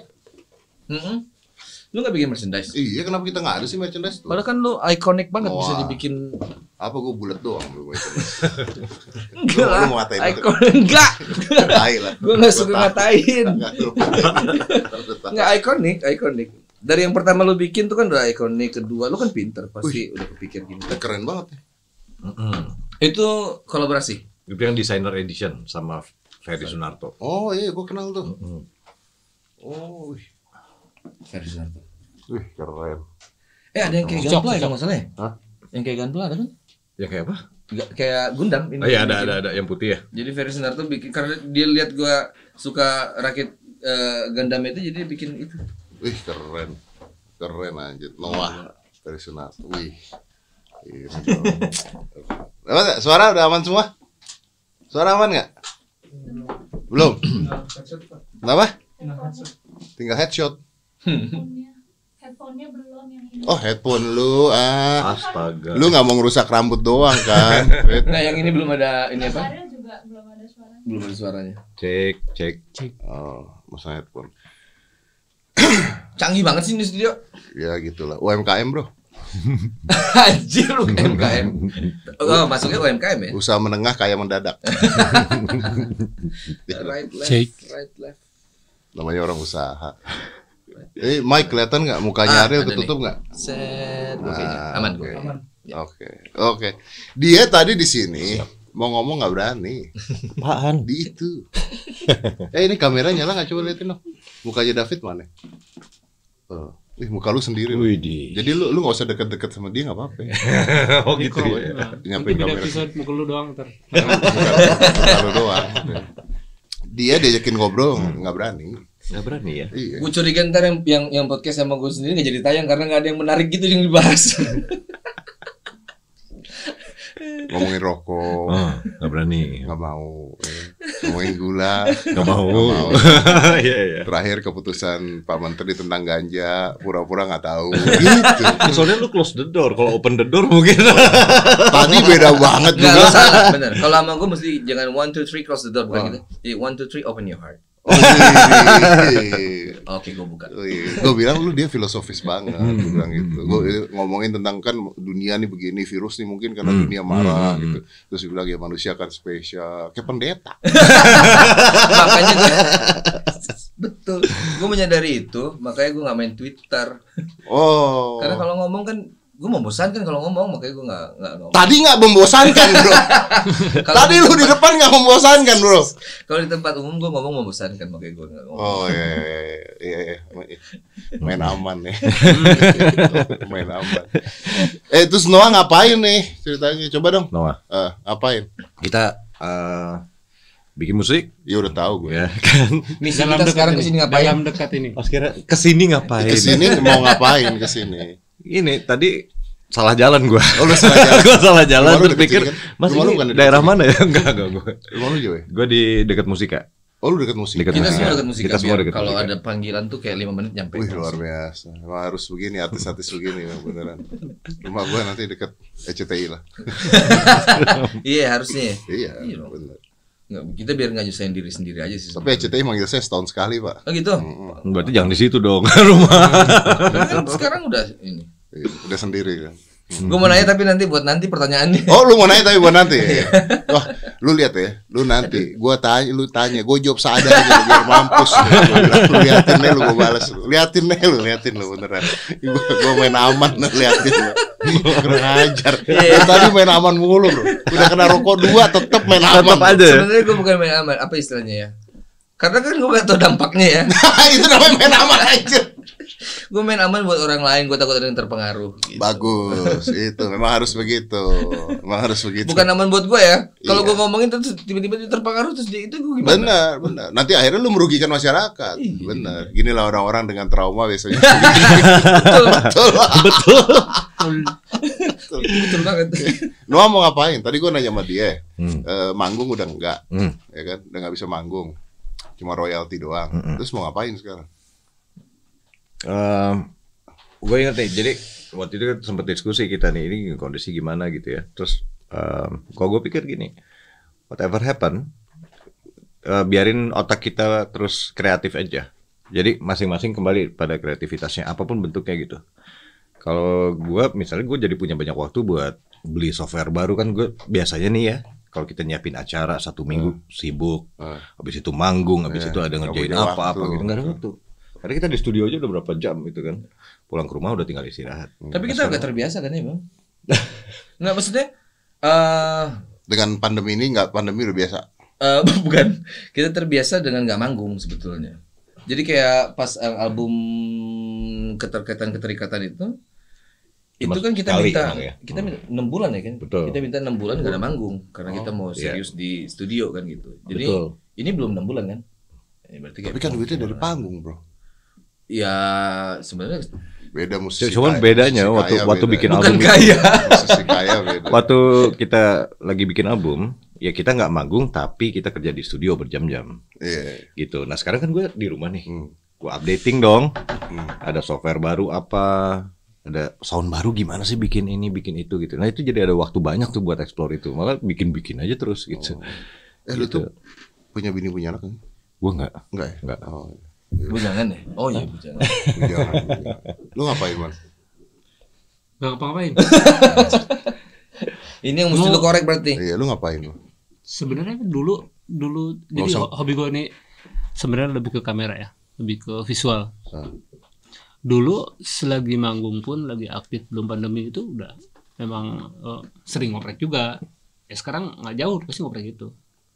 Lu nggak bikin merchandise? Iya, kenapa kita nggak ada sih merchandise tuh? Padahal kan lu ikonik banget, Wah. bisa dibikin. Apa gue bulat doang belum merchandise? Enggak lah, Lu mau ngatain itu? enggak. Tai lah. Gue nggak suka ngatain. Enggak. Nggak ikonik. Dari yang pertama lu bikin tuh kan udah ikonik, kedua lu kan pinter, pasti udah kepikir gini. Keren banget ya. Itu kolaborasi. Itu yang designer edition sama Ferry Sunarto. Oh iya, gue kenal tuh. Oh, wih, Versi keren. ada yang kayak Gunpla ya masalahnya? Hah? Yang kayak Gunpla ada kan? Ya kayak apa? Kayak Gundam ini. Oh iya ada yang putih ya. Jadi Ferry Sunarto bikin, karena dia lihat gua suka rakit Gundam itu, jadi dia bikin itu. Wih, keren aja. Noah dari Sunat. Wih. Apa, suara udah aman semua? Suara aman nggak? Belum. Kenapa? Tinggal headshot. Headphone-nya belum yang ini. Oh, headphone lu. Astaga. Lu nggak mau ngerusak rambut doang kan? Nah, yang ini belum ada ini apa? Suaranya juga belum ada suaranya. Belum ada suaranya. Cek. Oh, masa headphone. Canggih banget sih di studio. Ya gitulah. UMKM, Bro. Anjir, UMKM. Oh, masuknya UMKM ya? Usaha menengah kaya mendadak. Right, left, Cek. right, left. Namanya orang usaha. Mike kelihatan nggak mukanya Ariel ada ketutup nih. nggak? Set, kayaknya. Aman gue. Ya. Oke. Dia tadi di sini mau ngomong nggak berani. Apaan? Di itu. Ini kamera nyala nggak, coba liatin dong. Mukanya David mana? Muka lu sendiri. Widih. Jadi lu nggak usah deket-deket sama dia nggak apa-apa. Oh gitu ya. Nanti Nyampein beda kamera. episode mukul lu doang ntar. Muka lu doang. Dia diajakin ngobrol nggak berani. Nggak berani ya. Iya. Gue curiga ntar yang podcast sama gue sendiri gak jadi tayang karena gak ada yang menarik gitu yang dibahas. Ngomongin rokok. Nggak berani. Nggak mau. Ngomongin gula. Nggak mau. Iya. Terakhir keputusan Pak Menteri tentang ganja, pura-pura nggak tahu. Gitu. Soalnya lu close the door. Kalau open the door mungkin. Tadi beda banget Enggak, juga. lo salah, bener. Kalau sama gue mesti jangan 1, 2, 3 close the door, bukan gitu. Jadi 1, 2, 3 open your heart. Oke, gue buka. Gue bilang lu dia filosofis banget. Gue bilang gitu. Gue ngomongin tentang kan dunia nih begini, virus nih mungkin karena dunia marah gitu. Terus dia bilang ya manusia kan spesial, kayak pendeta. Makanya gue betul. Gue menyadari itu, makanya gue nggak main Twitter. Oh. Karena kalau ngomong kan gue membosankan kalau ngomong, makanya gue nggak ngomong. Tadi nggak membosankan, Bro. Tadi lu di depan nggak membosankan, Bro. Kalau di tempat umum gue ngomong membosankan, makanya gue nggak ngomong. Oh iya. Main aman nih. Main aman. Terus Noah ngapain nih ceritanya? Coba dong. Noah. Ngapain? Kita bikin musik. Ya udah tahu gue. Ya kan. Misi kita sekarang kesini ngapain? Dalam dekat ini. Pas kira kesini ngapain? Kesini mau ngapain kesini? ini tadi salah jalan gua. Oh, lu salah jalan. Gua salah jalan Rumah lu terus deket pikir sini kan? Mas Rumah lu ini bukan di daerah dekat mana ya? Enggak gua. Rumah lu jauh ya? Gua di dekat Musika. Oh, lu dekat musik. Dekat Kita musik. semua dekat musik. Kita semua dekat Kalau musik. ada panggilan tuh kayak 5 menit nyampe. Wih, luar biasa. Emang harus begini, artis-artis begini beneran. Rumah gua nanti dekat ECTI lah. Iya harusnya. Iya, Iya dong. bener. Nggak, kita biar nggak nyusahin diri sendiri aja sih. Tapi ECTI manggil saya setahun sekali, Pak. Oh gitu. Berarti jangan di situ dong rumah. Karena kan sekarang udah ini. Iya, udah sendiri kan. Gue mau nanya tapi nanti buat nanti pertanyaannya. Oh, lu mau nanya tapi buat nanti. Wah, lu lihat ya, lu nanti. Gua tanya, lu tanya, gua jawab seadanya biar mampus. Lu liatin nih, lu gua balas. Liatin lu beneran. Gua main aman, liatin lu. Kurang ajar. Tadi main aman mulu, bro. Udah kena rokok 2, tetep main aman. Tetap aja. Sebenarnya gue bukan main aman. Apa istilahnya ya? Karena kan gue gak tau dampaknya ya. Itu namanya main aman aja. Gue main aman buat orang lain. Gue takut ada yang terpengaruh. Gitu. Bagus, itu memang harus begitu. Bukan aman buat gue ya. Kalau Iya. gue ngomongin terus tiba-tiba dia terpengaruh terus dia itu gue gimana? Benar. Nanti akhirnya lu merugikan masyarakat. Iya. Benar. Ginilah orang-orang dengan trauma biasanya. Betul. Betul. Itu betul banget. Noah mau ngapain? Tadi gua nanya sama dia. Hmm. Manggung udah enggak, Hmm. ya kan? Udah nggak bisa manggung. Cuma royalti doang. Terus mau ngapain sekarang? Gue inget nih, jadi waktu itu kan sempat diskusi kita nih, ini kondisi gimana gitu ya. Terus kalau gue pikir gini, whatever happen, biarin otak kita terus kreatif aja. Jadi masing-masing kembali pada kreativitasnya, apapun bentuknya gitu. Kalau gue, misalnya gue jadi punya banyak waktu buat beli software baru kan gue biasanya nih ya. Kalau kita nyiapin acara 1 minggu sibuk, habis itu manggung, habis itu ada ngerjain punya apa-apa waktu. gitu, nggak ada waktu. Karena kita di studio aja udah berapa jam gitu kan. Pulang ke rumah udah tinggal istirahat. Tapi kita agak terbiasa kan ya bang? Nggak maksudnya Dengan pandemi ini nggak, pandemi udah biasa. bukan, kita terbiasa dengan nggak manggung sebetulnya. Jadi kayak pas album keterikatan itu Cuma kan kita sekali minta emang ya? kita minta 6 bulan ya kan. Betul. Kita minta 6 bulan nggak ada manggung karena kita mau iya. serius di studio kan gitu. Jadi Betul. ini belum 6 bulan kan. Ya, berarti kayak Tapi kan duitnya dari panggung, bro. ya sebenarnya Beda musisi. Cuman kaya, bedanya musisi kaya waktu beda. bikin bukan album itu, kaya. Musisi kaya beda. waktu kita lagi bikin album, ya kita nggak manggung tapi kita kerja di studio berjam-jam Iya. gitu. Nah sekarang kan gue di rumah nih, Hmm. gue updating dong. Ada software baru apa, ada sound baru gimana sih bikin ini bikin itu gitu. Nah itu jadi ada waktu banyak tuh buat explore itu. Malah bikin bikin aja terus gitu. Lu tuh punya bini punya anak kan? Gue nggak. Enggak ya? Nggak. Oh, Bujangan ya? Oh iya bujangan. jangan. Lu ngapain, Man? Gak ngapa-ngapain. Ini yang mesti lu korek berarti. Iya, lu ngapain lu? Sebenarnya dulu jadi usah. hobi gue ini sebenarnya lebih ke kamera ya, lebih ke visual. Ah. Dulu selagi manggung pun lagi aktif belum pandemi itu udah memang sering ngoprek juga. Ya sekarang nggak jauh pasti ngoprek gitu.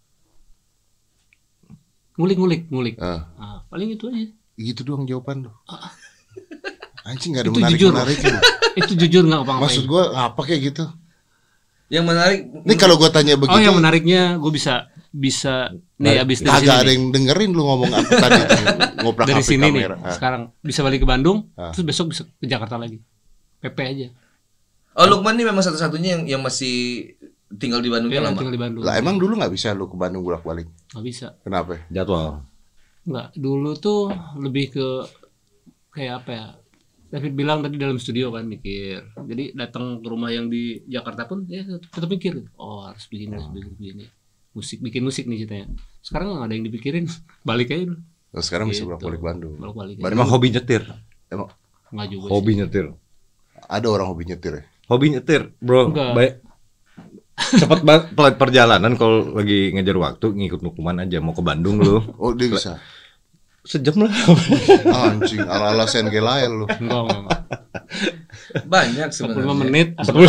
Ngulik. Ah. Nah, paling itu aja. Gitu doang jawaban lu. Anjing gak ada Itu jujur. menarik lu. Itu jujur nggak apa-apa. Maksud gua apa kayak gitu? Yang menarik Nih kalau gua tanya begitu, Oh yang menariknya gue bisa nih abis dari kagak ada sini, yang dengerin lu ngomong apa tadi tuh, ngoprak dari HP sini nih kamera. Ah. sekarang bisa balik ke Bandung, Ah. terus besok bisa ke Jakarta lagi, PP aja. Oh Lukman ini memang satu-satunya yang masih tinggal di Bandung Ya, lama. tinggal di Bandung. Lah emang dulu nggak bisa lu ke Bandung bolak-balik? Nggak bisa. Kenapa? Jadwal. Nggak. Dulu tuh lebih ke kayak apa ya? David bilang tadi dalam studio kan mikir. Jadi datang ke rumah yang di Jakarta pun ya tetap mikir. Oh harus begini, harus begini. Bikin musik nih ceritanya. Sekarang nggak ada yang dipikirin. Balik aja dulu. Oh, sekarang bisa Gitu. bolak-balik Bandung. Bolak-balik. Bandung Emang hobi nyetir. emang Nggak juga Hobi sih. nyetir. ada orang hobi nyetir ya? Hobi nyetir, bro. Enggak. Baik. Cepat banget perjalanan kalau lagi ngejar waktu ngikut Lukman aja mau ke Bandung lu. Oh dia bisa. Sejam lah. Anjing ala-ala Sen Gelael lu. Enggak. Banyak 45 sebenarnya. menit.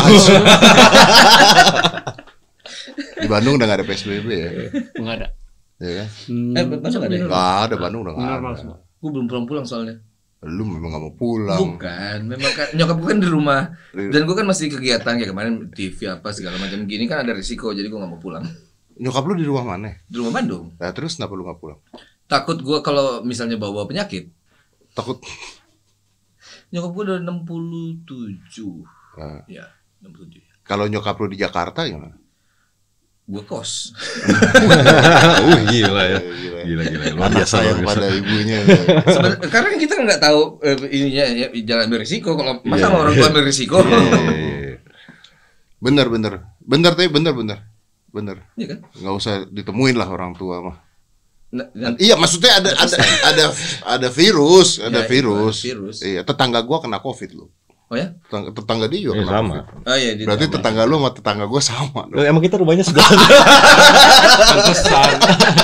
Di Bandung udah gak ada PSBB ya? Enggak ada. Ya kan? Bandung ada ya? Nggak ada, Bandung udah nggak Normal ada. semua. Gue belum pulang soalnya. Lu memang gak mau pulang. Bukan, memang kan nyokap gue kan di rumah. Dan gue kan masih kegiatan kayak kemarin TV apa segala macam gini kan ada risiko jadi gue nggak mau pulang. Nyokap lu di rumah mana? Di rumah Bandung. Nah terus kenapa lu gak pulang? Takut gue kalau misalnya bawa penyakit. Takut Nyokap gue udah 67. Nah, Ya, 67. kalau nyokap lu di Jakarta gimana? Gue kos. Gila ya. Gila. Luar Anak biasa. sayang pada ibunya. Karena kita nggak tahu ininya ya, jalan ambil risiko. Kalau masa orang tua ambil risiko? Bener tapi bener. Iya kan? Nggak usah ditemuin lah orang tua mah. Nah, Iya, maksudnya ada virus, Ya, virus. virus. Iya, tetangga gua kena COVID lu. oh ya? Tetangga dia juga kena Sama. COVID. Oh iya. Berarti tetangga lu sama tetangga gua sama dong. Emang kita rumahnya sebelah. Pantesan.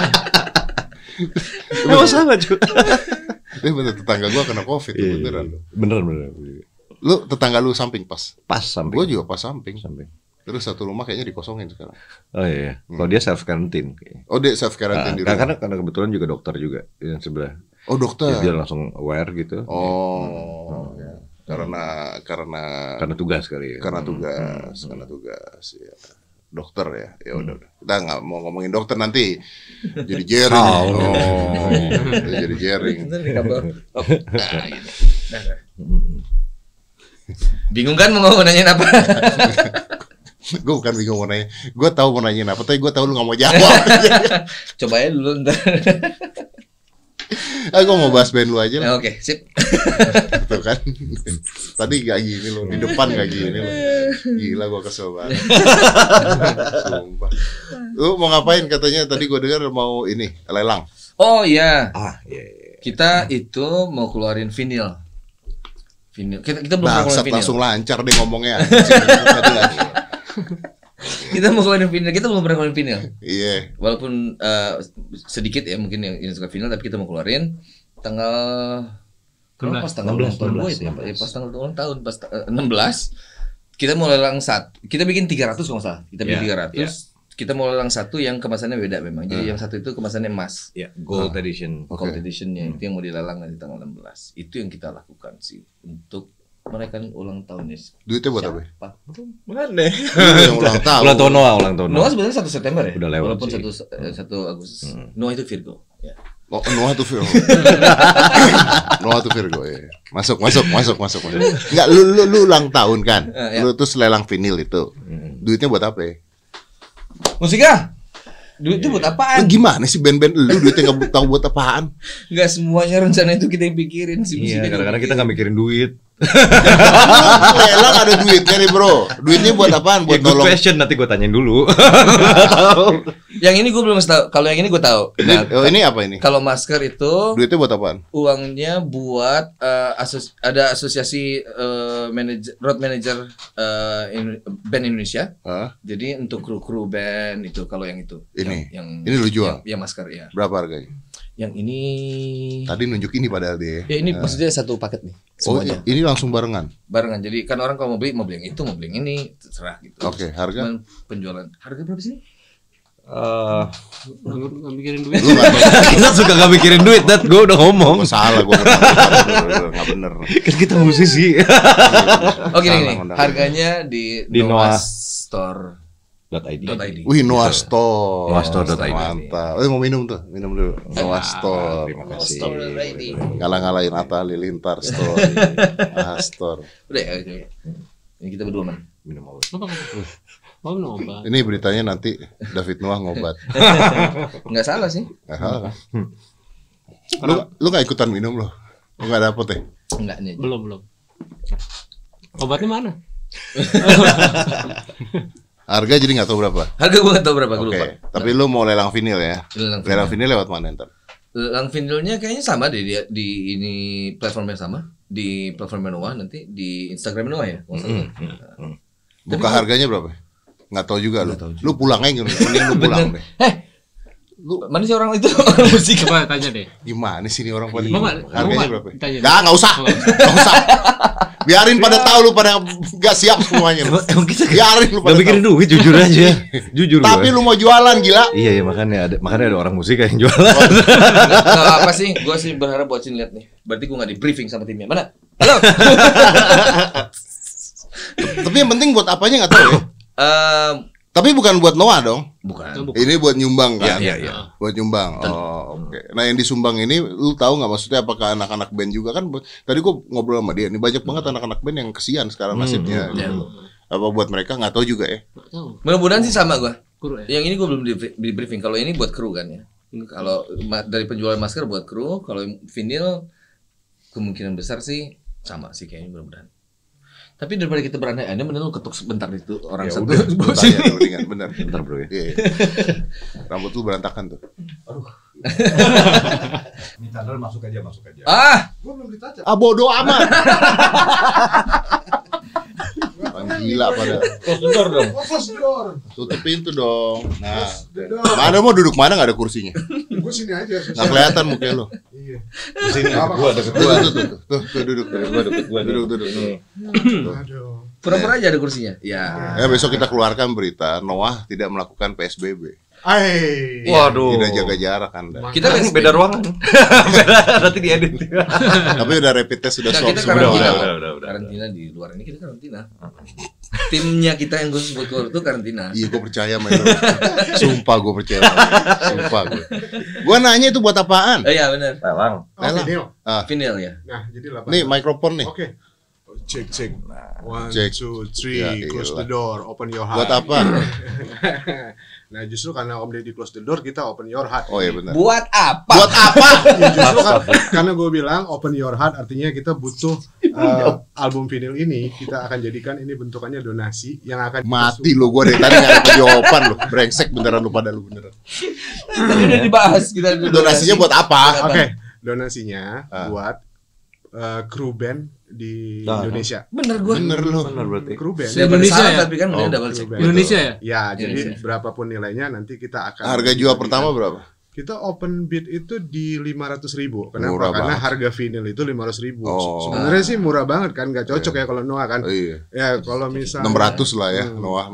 Emang sama cuy. Bener, tetangga gua kena COVID beneran. Bener. Lu tetangga lu samping pas. Pas samping. Gua juga pas samping. Samping. Terus satu rumah kayaknya dikosongin sekarang. Oh iya. Kalau dia self quarantine. Oh, dia self quarantine di rumah. Karena kebetulan juga dokter juga yang sebelah. Oh, dokter. Dia langsung aware gitu. Oh, ya. Karena Tugas kali ya. karena tugas ya. Dokter ya. Ya udah. Kita nggak mau ngomongin dokter nanti jadi jaring. Jadi jaring. Bentar nih kabel. Oh. Nah, gitu. Bingung kan mau nanyain apa? Gue bukan bingung mau nanya. Gue tahu mau nanyain apa, tapi gue tahu lu nggak mau jawab. Coba aja dulu ntar. Gue mau bahas band lu aja lah. Oke, sip. Tuh kan. Tadi gak gini lo, di depan gak gini lo. Gila gue kesel banget. Sumpah. Lu mau ngapain katanya? Tadi gue dengar mau ini lelang. Oh iya. Iya. Kita itu mau keluarin vinyl. Kita belum pernah keluarin Bangsat vinyl. langsung lancar deh ngomongnya. Tadi lagi. Kita mau keluarin vinyl. Kita belum pernah keluarin vinyl. Iya. Walaupun sedikit ya mungkin yang suka vinyl, tapi kita mau keluarin tanggal pas tanggal 16, ulang gue itu ya, pas tanggal ulang tahun pas 16 kita mau lelang kita bikin 300 kalau nggak salah. Kita bikin 300. Kita mau lelang satu yang kemasannya beda memang. Jadi yang satu itu kemasannya emas. Ya, gold edition. Gold editionnya itu yang mau dilelang nanti tanggal 16. Itu yang kita lakukan sih untuk merayakan ulang tahunnya. Duitnya buat apa? Mana? Yang ulang tahun. Ulang tahun. Noah sebenarnya 1 September ya. Udah lewat Walaupun sih. 1 Agustus. Noah itu Virgo. Ya. Oh, Noah tuh Virgo. Noah tuh Virgo ya. Masuk. Enggak, lu ulang tahun kan? Ya. Lu tuh lelang vinil itu. Duitnya buat apa ya? Musika. Duit itu buat apaan? Lu gimana sih band-band lu duitnya enggak tahu buat apaan? Enggak semuanya rencana itu kita yang pikirin sih. Iya, kadang-kadang kita nggak mikirin duit. Lelang ada duitnya nih, Bro. Duitnya buat apaan? Buat Good nolong. question, nanti gue tanyain dulu. Yang ini gue belum tahu. Kalau yang ini gue tahu. Nah, Ini apa ini? kalau masker itu Duitnya buat apaan? uangnya buat ada asosiasi road manager band Indonesia. Hah? Jadi untuk kru band itu kalau yang itu. Ini? Yang Ini lu jual? Yang masker ya. Berapa harganya? Yang ini Tadi nunjuk ini padahal dia. ya ini maksudnya satu paket nih. Oh, Semuanya. ini langsung barengan. Barengan. Jadi kan orang kalau mau beli yang itu, mau beli yang ini, terserah gitu. Oke, harga? Cuman penjualan. Harga berapa sih? Nggak mikirin duit. Lu nggak tahu. Kita suka nggak mikirin duit, Dad. Gue udah ngomong. Gua salah, gua nggak bener. Kan kita musisi. Oh gini, Salah, harganya di Noah Store. .id. Wih, Noah Store. Noahstore.id. Mantap. Mau minum tuh, minum dulu. Noah Store. Terima kasih. Store.id. Ngalah-ngalahin Atta Halilintar Store. Store. Udah ya, oke. Ini kita berdua man. Minum apa? Oh, minum obat. Ini beritanya nanti David Noah ngobat. Nggak salah sih. Nggak salah kan? Lu nggak ikutan minum loh? Lu nggak dapet ya? Enggak nih. Belum. Obatnya mana? Harga jadi nggak tahu berapa? Harga gua nggak tahu berapa, gua Oke, lupa. tapi lu mau lelang vinil ya? Lelang vinil. Lelang vinil lewat mana ntar? Lelang vinilnya kayaknya sama deh di ini platform yang sama. Di platform Noah nanti di Instagram Noah ya. Buka harganya berapa? Nggak tahu juga lu. Lu pulang aja, mending lu pulang deh. Mana sih orang itu orang musik? Coba tanya deh. Gimana sih ini orang pada Mau nggak? harganya Mau nggak? berapa? Tanya. Nggak usah. Nggak usah. Biarin pada tahu lu pada nggak siap semuanya. Emang kita Biarin lu nggak pada mikirin tahu. duit, jujur aja. Jujur. Tapi lu mau jualan gila. Iya makanya ada orang musik yang jualan. Kalau apa sih? Gua sih berharap buat lihat nih. Berarti gua nggak di briefing sama timnya. Mana? Halo. Tapi yang penting buat apanya nggak tahu ya. Tapi bukan buat Noah dong. Bukan. Ini buat nyumbang kan? Iya. Buat nyumbang. Oh, oke. Nah, yang disumbang ini lu tahu nggak maksudnya apakah anak-anak band juga kan? Tadi gua ngobrol sama dia, ini banyak banget anak-anak band yang kesian sekarang nasibnya. Gitu. Apa buat mereka nggak tahu juga ya? Mudah-mudahan sih sama gua. Kru ya? Yang ini gua belum di briefing. Kalau ini buat kru kan ya. Kalau dari penjual masker buat kru, kalau vinyl kemungkinan besar sih sama sih kayaknya mudah-mudahan. Tapi daripada kita berandai-andai, mending lu ketuk sebentar itu orang Ya satu. udah, lu tanya dong, mendingan, bener. Bentar bro ya. Iya. Rambut lu berantakan tuh. Ini tandal masuk aja. Ah, Bodo amat. Orang gila pada. Bentar dong. Tutup pintu dong. Nah, mana mau duduk mana nggak ada kursinya? Gue sini aja. Nggak kelihatan muka lo. Iya. Di sini gua deket Tuh duduk. Duduk. Aduh. pura-pura aja ada kursinya. Ya. Ya besok kita keluarkan berita Noah tidak melakukan PSBB. Waduh. Tidak jaga jarak Anda. Kita kan beda ruangan. Nanti diedit. Tapi udah rapid test sudah Nah, swab kita semua. karantina. Udah. Karantina di luar ini kita karantina. Timnya kita yang khusus buat keluar itu karantina. Iya, gue percaya sama lu. Sumpah gue percaya sama lu. Sumpah gue. Gue nanya itu buat apaan? Oh iya benar. Lelang. Vinyl. Vinyl ya. Nah, jadi 8. Nih mikrofon nih. Oke. Cek. 1, Cek. 2, 3, Ya, close iyalah. the door, open your heart. Buat apa? Nah, justru karena Om Deddy close the door, kita open your heart. Oh iya benar. Buat apa? Buat apa? Ya, justru karena gue bilang open your heart artinya kita butuh album vinyl ini kita akan jadikan ini bentukannya donasi yang akan kita Mati lu, gue dari tadi gak ada jawaban lu. Brengsek beneran lu pada lu beneran. Tadi udah dibahas kita udah Donasinya buat apa? Oke, donasinya Ah. buat kru band di Ah. Indonesia. Bener gua. Bener lu. Benar berarti. Kru band. Daripada Indonesia salah, ya? tapi kan mending Oh, double check. kru band. Indonesia ya? Ya, jadi Indonesia. berapapun nilainya nanti kita akan Harga jual pertama berapa? kita open bid itu di 500.000. Kenapa? Murah Karena banget. harga vinyl itu 500.000. Oh. Sebenarnya sih murah banget kan, nggak cocok ya kalau Noah kan. Oh, iya. Ya kalau misalnya 600 lah ya Noah.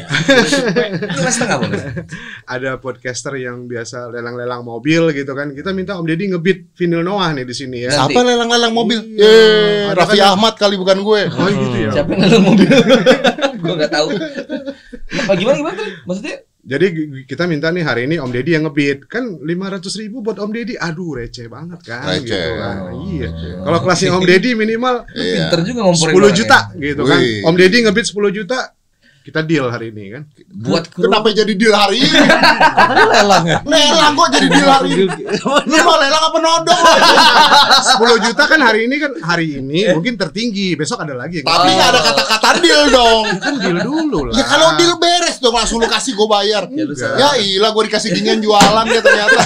Lima setengah boleh. ada podcaster yang biasa lelang-lelang mobil gitu kan, kita minta Om Deddy ngebid vinyl Noah nih di sini ya. Nanti. Siapa lelang-lelang mobil? Iya. Ada Raffi kan- Ahmad kali bukan gue. Oh gitu ya. Siapa yang ngeluh mobil? Gua enggak tahu. Gimana tadi? Maksudnya? Jadi kita minta nih hari ini Om Deddy yang ngebid kan 500.000 buat Om Deddy, aduh receh banget kan, Receh. gitu kan. Iya. Kalau kelasnya Om Deddy minimal Iya. Pinter juga ngomporin 10 orang juta ya. gitu kan. Wih. Om Deddy ngebid 10 juta, kita deal hari ini kan. Buat kru. Kenapa jadi deal hari ini? Lelang ya. Lelang kok jadi deal hari ini? Lu mau lelang apa nodong? 10 juta kan hari ini mungkin tertinggi, besok ada lagi. Tapi nggak ada kata-kata deal dong. Kan deal dulu lah. Ya kalau deal beres dong langsung lu kasih gue bayar. Ya, lu salah. Ya ilah gue dikasih ginian jualan ya ternyata.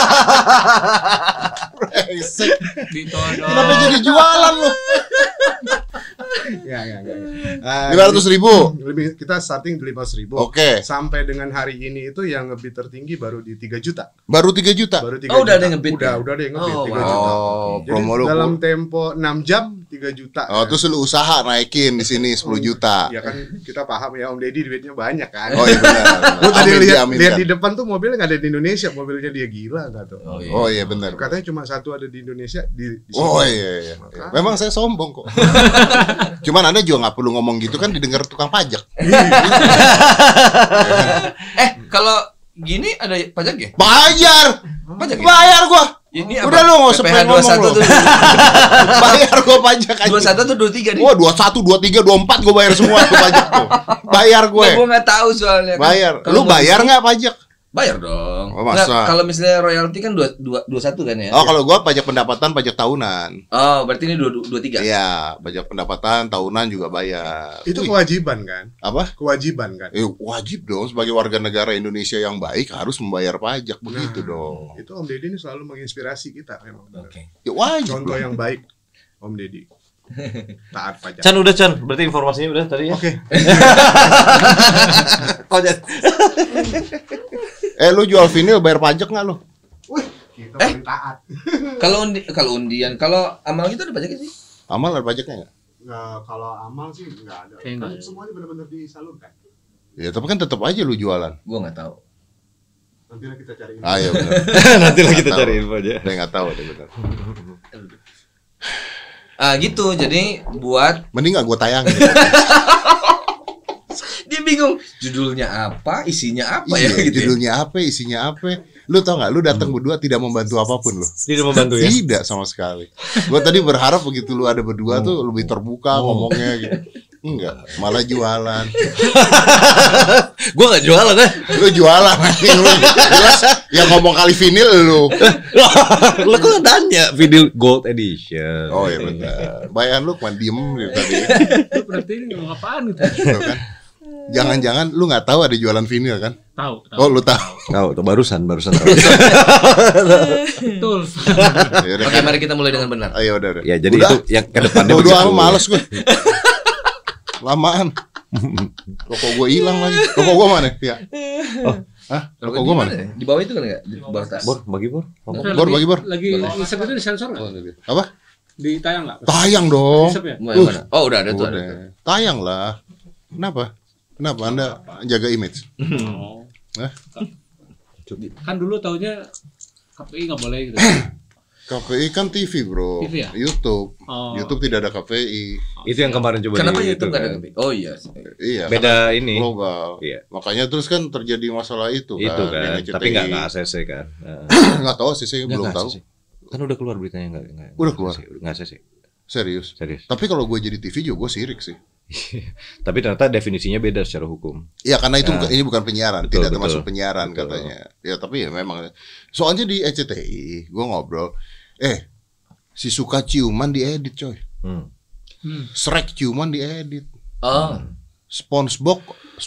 Brengsek. Ditodong. Kenapa jadi jualan lu? Ya. 500.000. Lebih kita starting di 500.000. Oke. Sampai dengan hari ini itu yang ngebid tertinggi baru di 3 juta. Baru 3 juta. Baru 3 Oh, udah juta. ada yang ngebid ya? Udah ada yang ngebid Oh, 3 wow. juta. Oh, Jadi promo lu. dalam tempo 6 jam 3 juta. Oh, terus lu usaha naikin di sini 10 juta. Ya kan kita paham ya Om Deddy duitnya banyak kan. Oh iya benar. Lu tadi Amin, lihat diaminkan. di depan tuh mobilnya nggak ada di Indonesia, mobilnya dia gila nggak tuh. Oh, iya. Oh iya benar. Katanya cuma satu ada di Indonesia di Oh sini. iya. Memang saya sombong kok. Cuman Anda juga nggak perlu ngomong gitu kan didengar tukang pajak. Kalau gini ada pajak ya? Bayar. Pajak ya? Bayar gua. Ini Udah lu nggak usah PPh pengen ngomong 21 lu. tuh. Bayar gua pajak aja. 21 tuh 23 nih. Wah 21, 23, 24 gua bayar semua tuh pajak tuh. Bayar gue. Nah, gua enggak tahu soalnya. Kan. Bayar. Kalau Lu mau bayar di- nggak pajak? Bayar dong. Oh, masa? Nggak, kalau misalnya royalti kan 21 kan ya? Oh kalau gua pajak pendapatan, pajak tahunan. Oh, berarti ini 23. Iya, pajak pendapatan tahunan juga bayar. Itu Wih, kewajiban kan? apa? Kewajiban kan? Wajib dong sebagai warga negara Indonesia yang baik harus membayar pajak begitu dong. Itu Om Deddy ini selalu menginspirasi kita memang. Oke. Ya wajib. Contoh lah. yang baik Om Deddy. Taat pajak. Chan udah Chan, berarti informasinya udah tadi ya. Oke. Oh, Chan. Lu jual vinyl bayar pajak nggak lu? Wih, kita paling taat. Kalau undian, kalau amal kita ada pajaknya sih. Amal ada pajaknya nggak? Nggak, kalau amal sih nggak ada. Kayaknya nggak Kan ada. semuanya benar-benar disalurkan. Ya tapi kan tetap aja lu jualan. Gua enggak tahu. Nantilah kita cari info. Ah ya benar. Nanti lah kita Nggak cari tahu. info aja. Saya nggak tahu deh benar. Ah gitu. Jadi buat Mending nggak gue tayangin. dia Dia bingung judulnya apa, isinya apa Iya, ya gitu. judulnya apa, isinya apa. Lu tau gak, lu datang berdua tidak membantu apapun lu. Tidak membantu ya. Tidak sama sekali. Gua tadi berharap begitu lu ada berdua tuh lebih terbuka ngomongnya gitu. Enggak, malah jualan. Gua nggak jualan deh. Lu jualan anjing lu. Jelas yang ngomong kali vinil lu. Lo kok tanya video gold edition. Oh iya benar. Bayan lu cuma diem gitu tadi. Lu berarti ini ngomong apaan gitu? Tuh kan. Jangan-jangan lu nggak tahu ada jualan vinil kan? Tahu. Oh lu tahu. Tahu tuh barusan tahu. Betul. Ya udah Oke, kan. mari kita mulai dengan benar. Ayo udah. Ya jadi Udah. itu yang ke depannya Udah begitu. males gue. Lamaan. Rokok gue hilang lagi. Rokok gue mana? Ya. Hah? Rokok gue mana? Di bawah itu kan enggak? Di bawah tas. Bor, bagi bor. Bor, bagi bor. Lagi isep itu disensor nggak? Apa? Ditayang nggak? Tayang dong. Isep ya? Mau yang mana? Oh, udah ada tuh. Ada. Udah. Tayang lah. Kenapa? Kenapa Anda jaga image? Oh. Hah? Kan dulu taunya KPI nggak boleh gitu. KPI kan TV bro, TV ya? YouTube. Oh. YouTube tidak ada KPI. Itu yang kemarin coba Kenapa di YouTube itu enggak ada kan. KPI? Oh iya. Iya. Beda ini. Global. Iya. Makanya terus kan terjadi masalah itu Itu kan. kan. di Tapi NCTI. nggak ACC kan. Nggak tahu sih, saya belum tahu. Kan udah keluar beritanya nggak? Udah keluar? Nggak ACC. Serius. Serius. Tapi kalau gue jadi TV juga gue sirik sih. Tapi ternyata definisinya beda secara hukum. Iya karena itu Ya. ini bukan penyiaran, Betul, tidak betul. termasuk penyiaran Betul. katanya. Ya tapi ya memang. Soalnya di NCTI gue ngobrol, si suka ciuman diedit coy, Shrek ciuman diedit, Oh. SpongeBob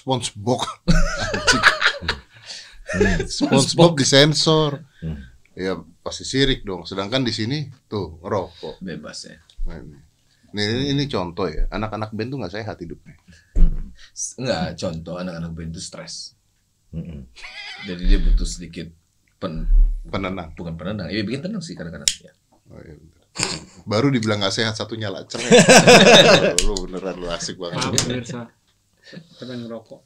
SpongeBob disensor. Ya pasti sirik dong. Sedangkan di sini tuh ngerokok. Bebas ya. Nah, ini contoh ya. Anak-anak band tuh nggak sehat hidupnya. Enggak, contoh anak-anak band itu stres. Jadi dia butuh sedikit Penenang. bukan penenang. Ya bikin tenang sih kadang-kadang ya. Oh, iya, bener. Baru dibilang nggak sehat satu nyala cerai. Lu beneran lu asik banget. Maaf pemirsa. Kita ngerokok.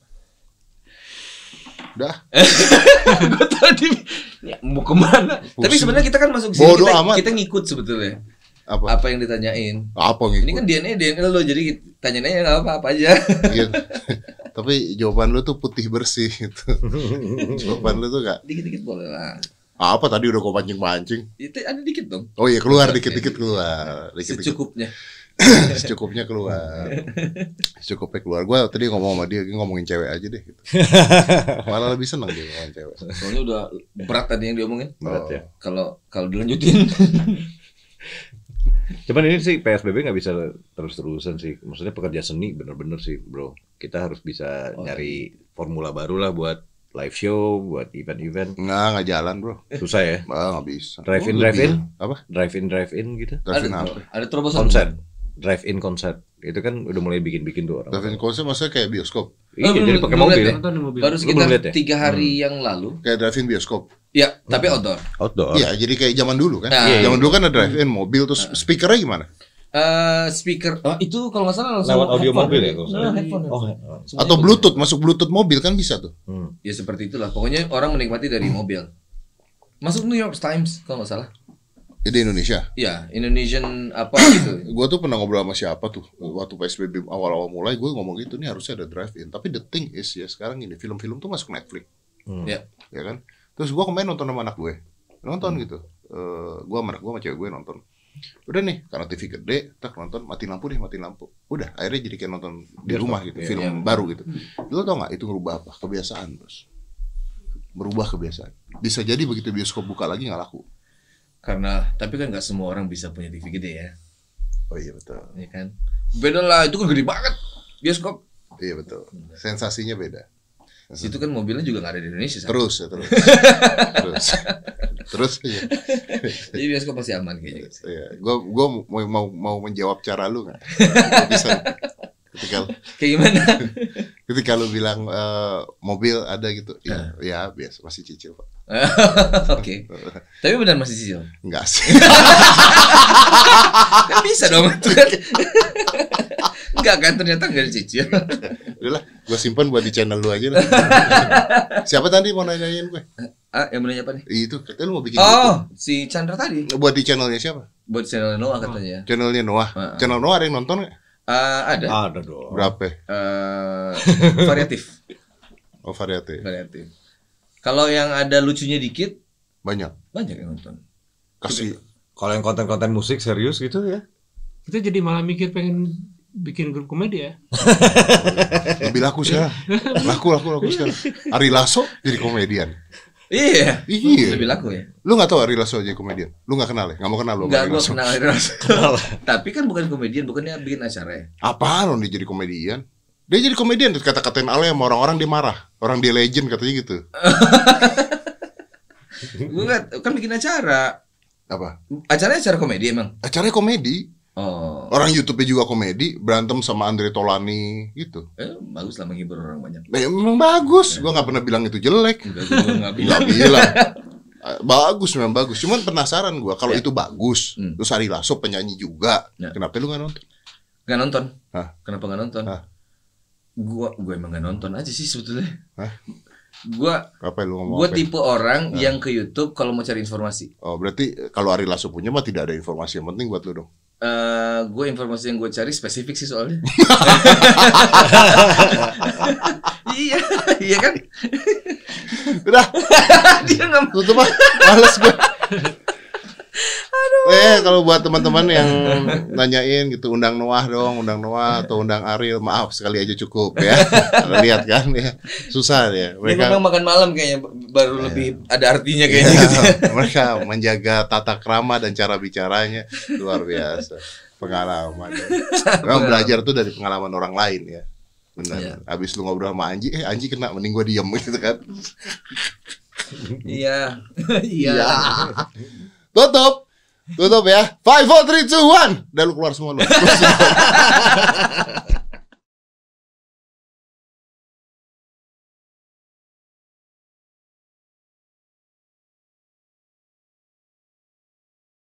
Udah. Gue tadi ya, mau kemana? Tapi sebenarnya kita kan masuk sini Bodoh amat. kita ngikut sebetulnya. Apa? Apa yang ditanyain? Apa ngikut? Ini kan DNA lo jadi tanyain aja apa aja. Iya. Tapi jawaban lu tuh putih bersih gitu. Jawaban lu tuh gak. Dikit-dikit boleh lah. Apa tadi udah kau pancing-pancing? Itu ada dikit dong. Oh iya keluar dikit-dikit keluar. Dikit-dikit. Secukupnya. Secukupnya keluar. Secukupnya keluar. Gua tadi ngomong sama dia ngomongin cewek aja deh gitu. Malah lebih seneng dia ngomongin cewek. Soalnya udah berat tadi yang diomongin. Berat ya. Kalau dilanjutin. Cuman ini sih PSBB nggak bisa terus-terusan sih. Maksudnya pekerja seni bener-bener sih bro. Kita harus bisa nyari formula baru lah buat live show, buat event-event. Nggak jalan bro. Susah ya. Nggak bisa. Drive-in, Oh, drive-in? lebih. Apa? Drive-in gitu. Drive-in apa? Ada terobosan. Konser. Drive-in konser. Itu kan udah mulai bikin-bikin tuh orang. Drive-in konser maksudnya kayak bioskop. Iya, jadi pakai belum mobil. lihat ya? Nonton di mobil. Baru Lu sekitar belum lihat ya? 3 hari yang lalu. Kayak drive-in bioskop. Ya, tapi outdoor. Outdoor. Iya, jadi kayak zaman dulu kan. Nah. Zaman dulu kan ada drive-in mobil terus speakernya gimana? Speaker. Oh, itu kalau nggak salah langsung Lewat audio headphone. mobil ya kalau salah. Headphone. Oh, Semuanya Atau Bluetooth, masuk Bluetooth mobil kan bisa tuh. Ya seperti itulah. Pokoknya orang menikmati dari mobil. Masuk New York Times kalau nggak salah. Di Indonesia. Ya, Indonesian apa gitu. Gue tuh pernah ngobrol sama siapa tuh waktu PSBB awal-awal mulai gue ngomong gitu nih harusnya ada drive-in. Tapi the thing is ya sekarang ini film-film tuh masuk Netflix, Ya. ya kan? Terus gue kemarin nonton sama anak gue, nonton gitu. Gue sama anak gue sama cewek gue nonton. Udah nih karena TV gede, tak nonton mati lampu deh mati lampu. Udah akhirnya jadi kayak nonton di rumah gitu, film baru gitu. Lo tau nggak itu ngerubah apa? Kebiasaan bos. Berubah kebiasaan. Bisa jadi begitu bioskop buka lagi nggak laku. Karena tapi kan nggak semua orang bisa punya TV gede ya. Oh iya betul. Ya kan? Beda lah, itu kan gede banget bioskop. Iya betul. Sensasinya beda. Situ kan mobilnya juga nggak ada di Indonesia. San. Terus ya terus. Terus aja. Jadi bioskop pasti aman kayaknya. Iya, gua mau menjawab cara lu nggak? Bisa. Kayak gimana? Ketika lu bilang mobil ada gitu, ya biasa masih cicil pak. Oke. Tapi benar masih cicil. Enggak sih. Kan bisa dong itu kan. Enggak kan ternyata enggak dicicil. Udahlah, gua simpan buat di channel lu aja lah. Siapa tadi mau nanyain gue? Ah, yang menanya apa nih? Itu katanya lu mau bikin Oh, si Chandra tadi. YouTube. Buat di channelnya siapa? Buat channel Noah katanya. Channelnya Noah. Channel Noah ada yang nonton nggak? Ada. Ada dong. Berapa? Variatif. Oh, variatif. Variatif. Kalau yang ada lucunya dikit, Banyak. yang nonton. Kasih. Kalau yang konten-konten musik serius gitu ya. Kita jadi malah mikir pengen bikin grup komedi ya. Lebih laku sekarang. Laku sekarang. Ari Lasso jadi komedian. Iya. Iya. Lebih laku ya. Lu nggak tahu Ari Lasso jadi komedian? Lu nggak kenal ya? Nggak mau kenal lu? Enggak, Ari gua Lasso? kenal Ari Lasso. Tapi kan bukan komedian, bukannya bikin acara ya. Apaan orang dia jadi komedian? Dia jadi komedian, kata-katain Ale sama orang-orang dia marah. Orang dia legend katanya gitu. Gua kan bikin acara. Apa? Acaranya acara komedi emang. Acaranya komedi. Oh. Orang YouTube-nya juga komedi, berantem sama Andre Tolani gitu. Bagus lah menghibur orang banyak. Memang bagus. Gua nggak pernah bilang itu jelek. Enggak, gua enggak bilang. Nggak bilang. Bagus, memang bagus. Cuman penasaran gua kalau itu bagus. Terus Ari Lasso penyanyi juga. Kenapa lu nggak nonton? Nggak nonton. Hah? Kenapa nggak nonton? Hah? Gua emang nggak nonton aja sih sebetulnya. Hah? Gua Apa lu ngomong? Gue apa? tipe orang yang ke YouTube kalau mau cari informasi. Oh, berarti kalau Ari Lasso punya mah tidak ada informasi yang penting buat lu dong. Gue informasi yang gue cari spesifik sih soalnya. Iya kan? Udah, Dia nggak mau. tutup ah. Males gue. Kalau buat teman-teman yang nanyain gitu, undang Noah dong, undang Noah atau undang Ariel, maaf sekali aja cukup ya. Lihat kan ya, susah ya. Dia memang makan malam kayaknya baru lebih ada artinya kayaknya gitu. Mereka menjaga tata krama dan cara bicaranya luar biasa. Pengalaman. Memang belajar tuh dari pengalaman orang lain ya. Benar. Iya. Abis lu ngobrol sama Anji, Anji kena, mending gua diem gitu kan. Iya. Tutup ya. 5, 4, 3, 2, 1. Udah lu keluar semua lu.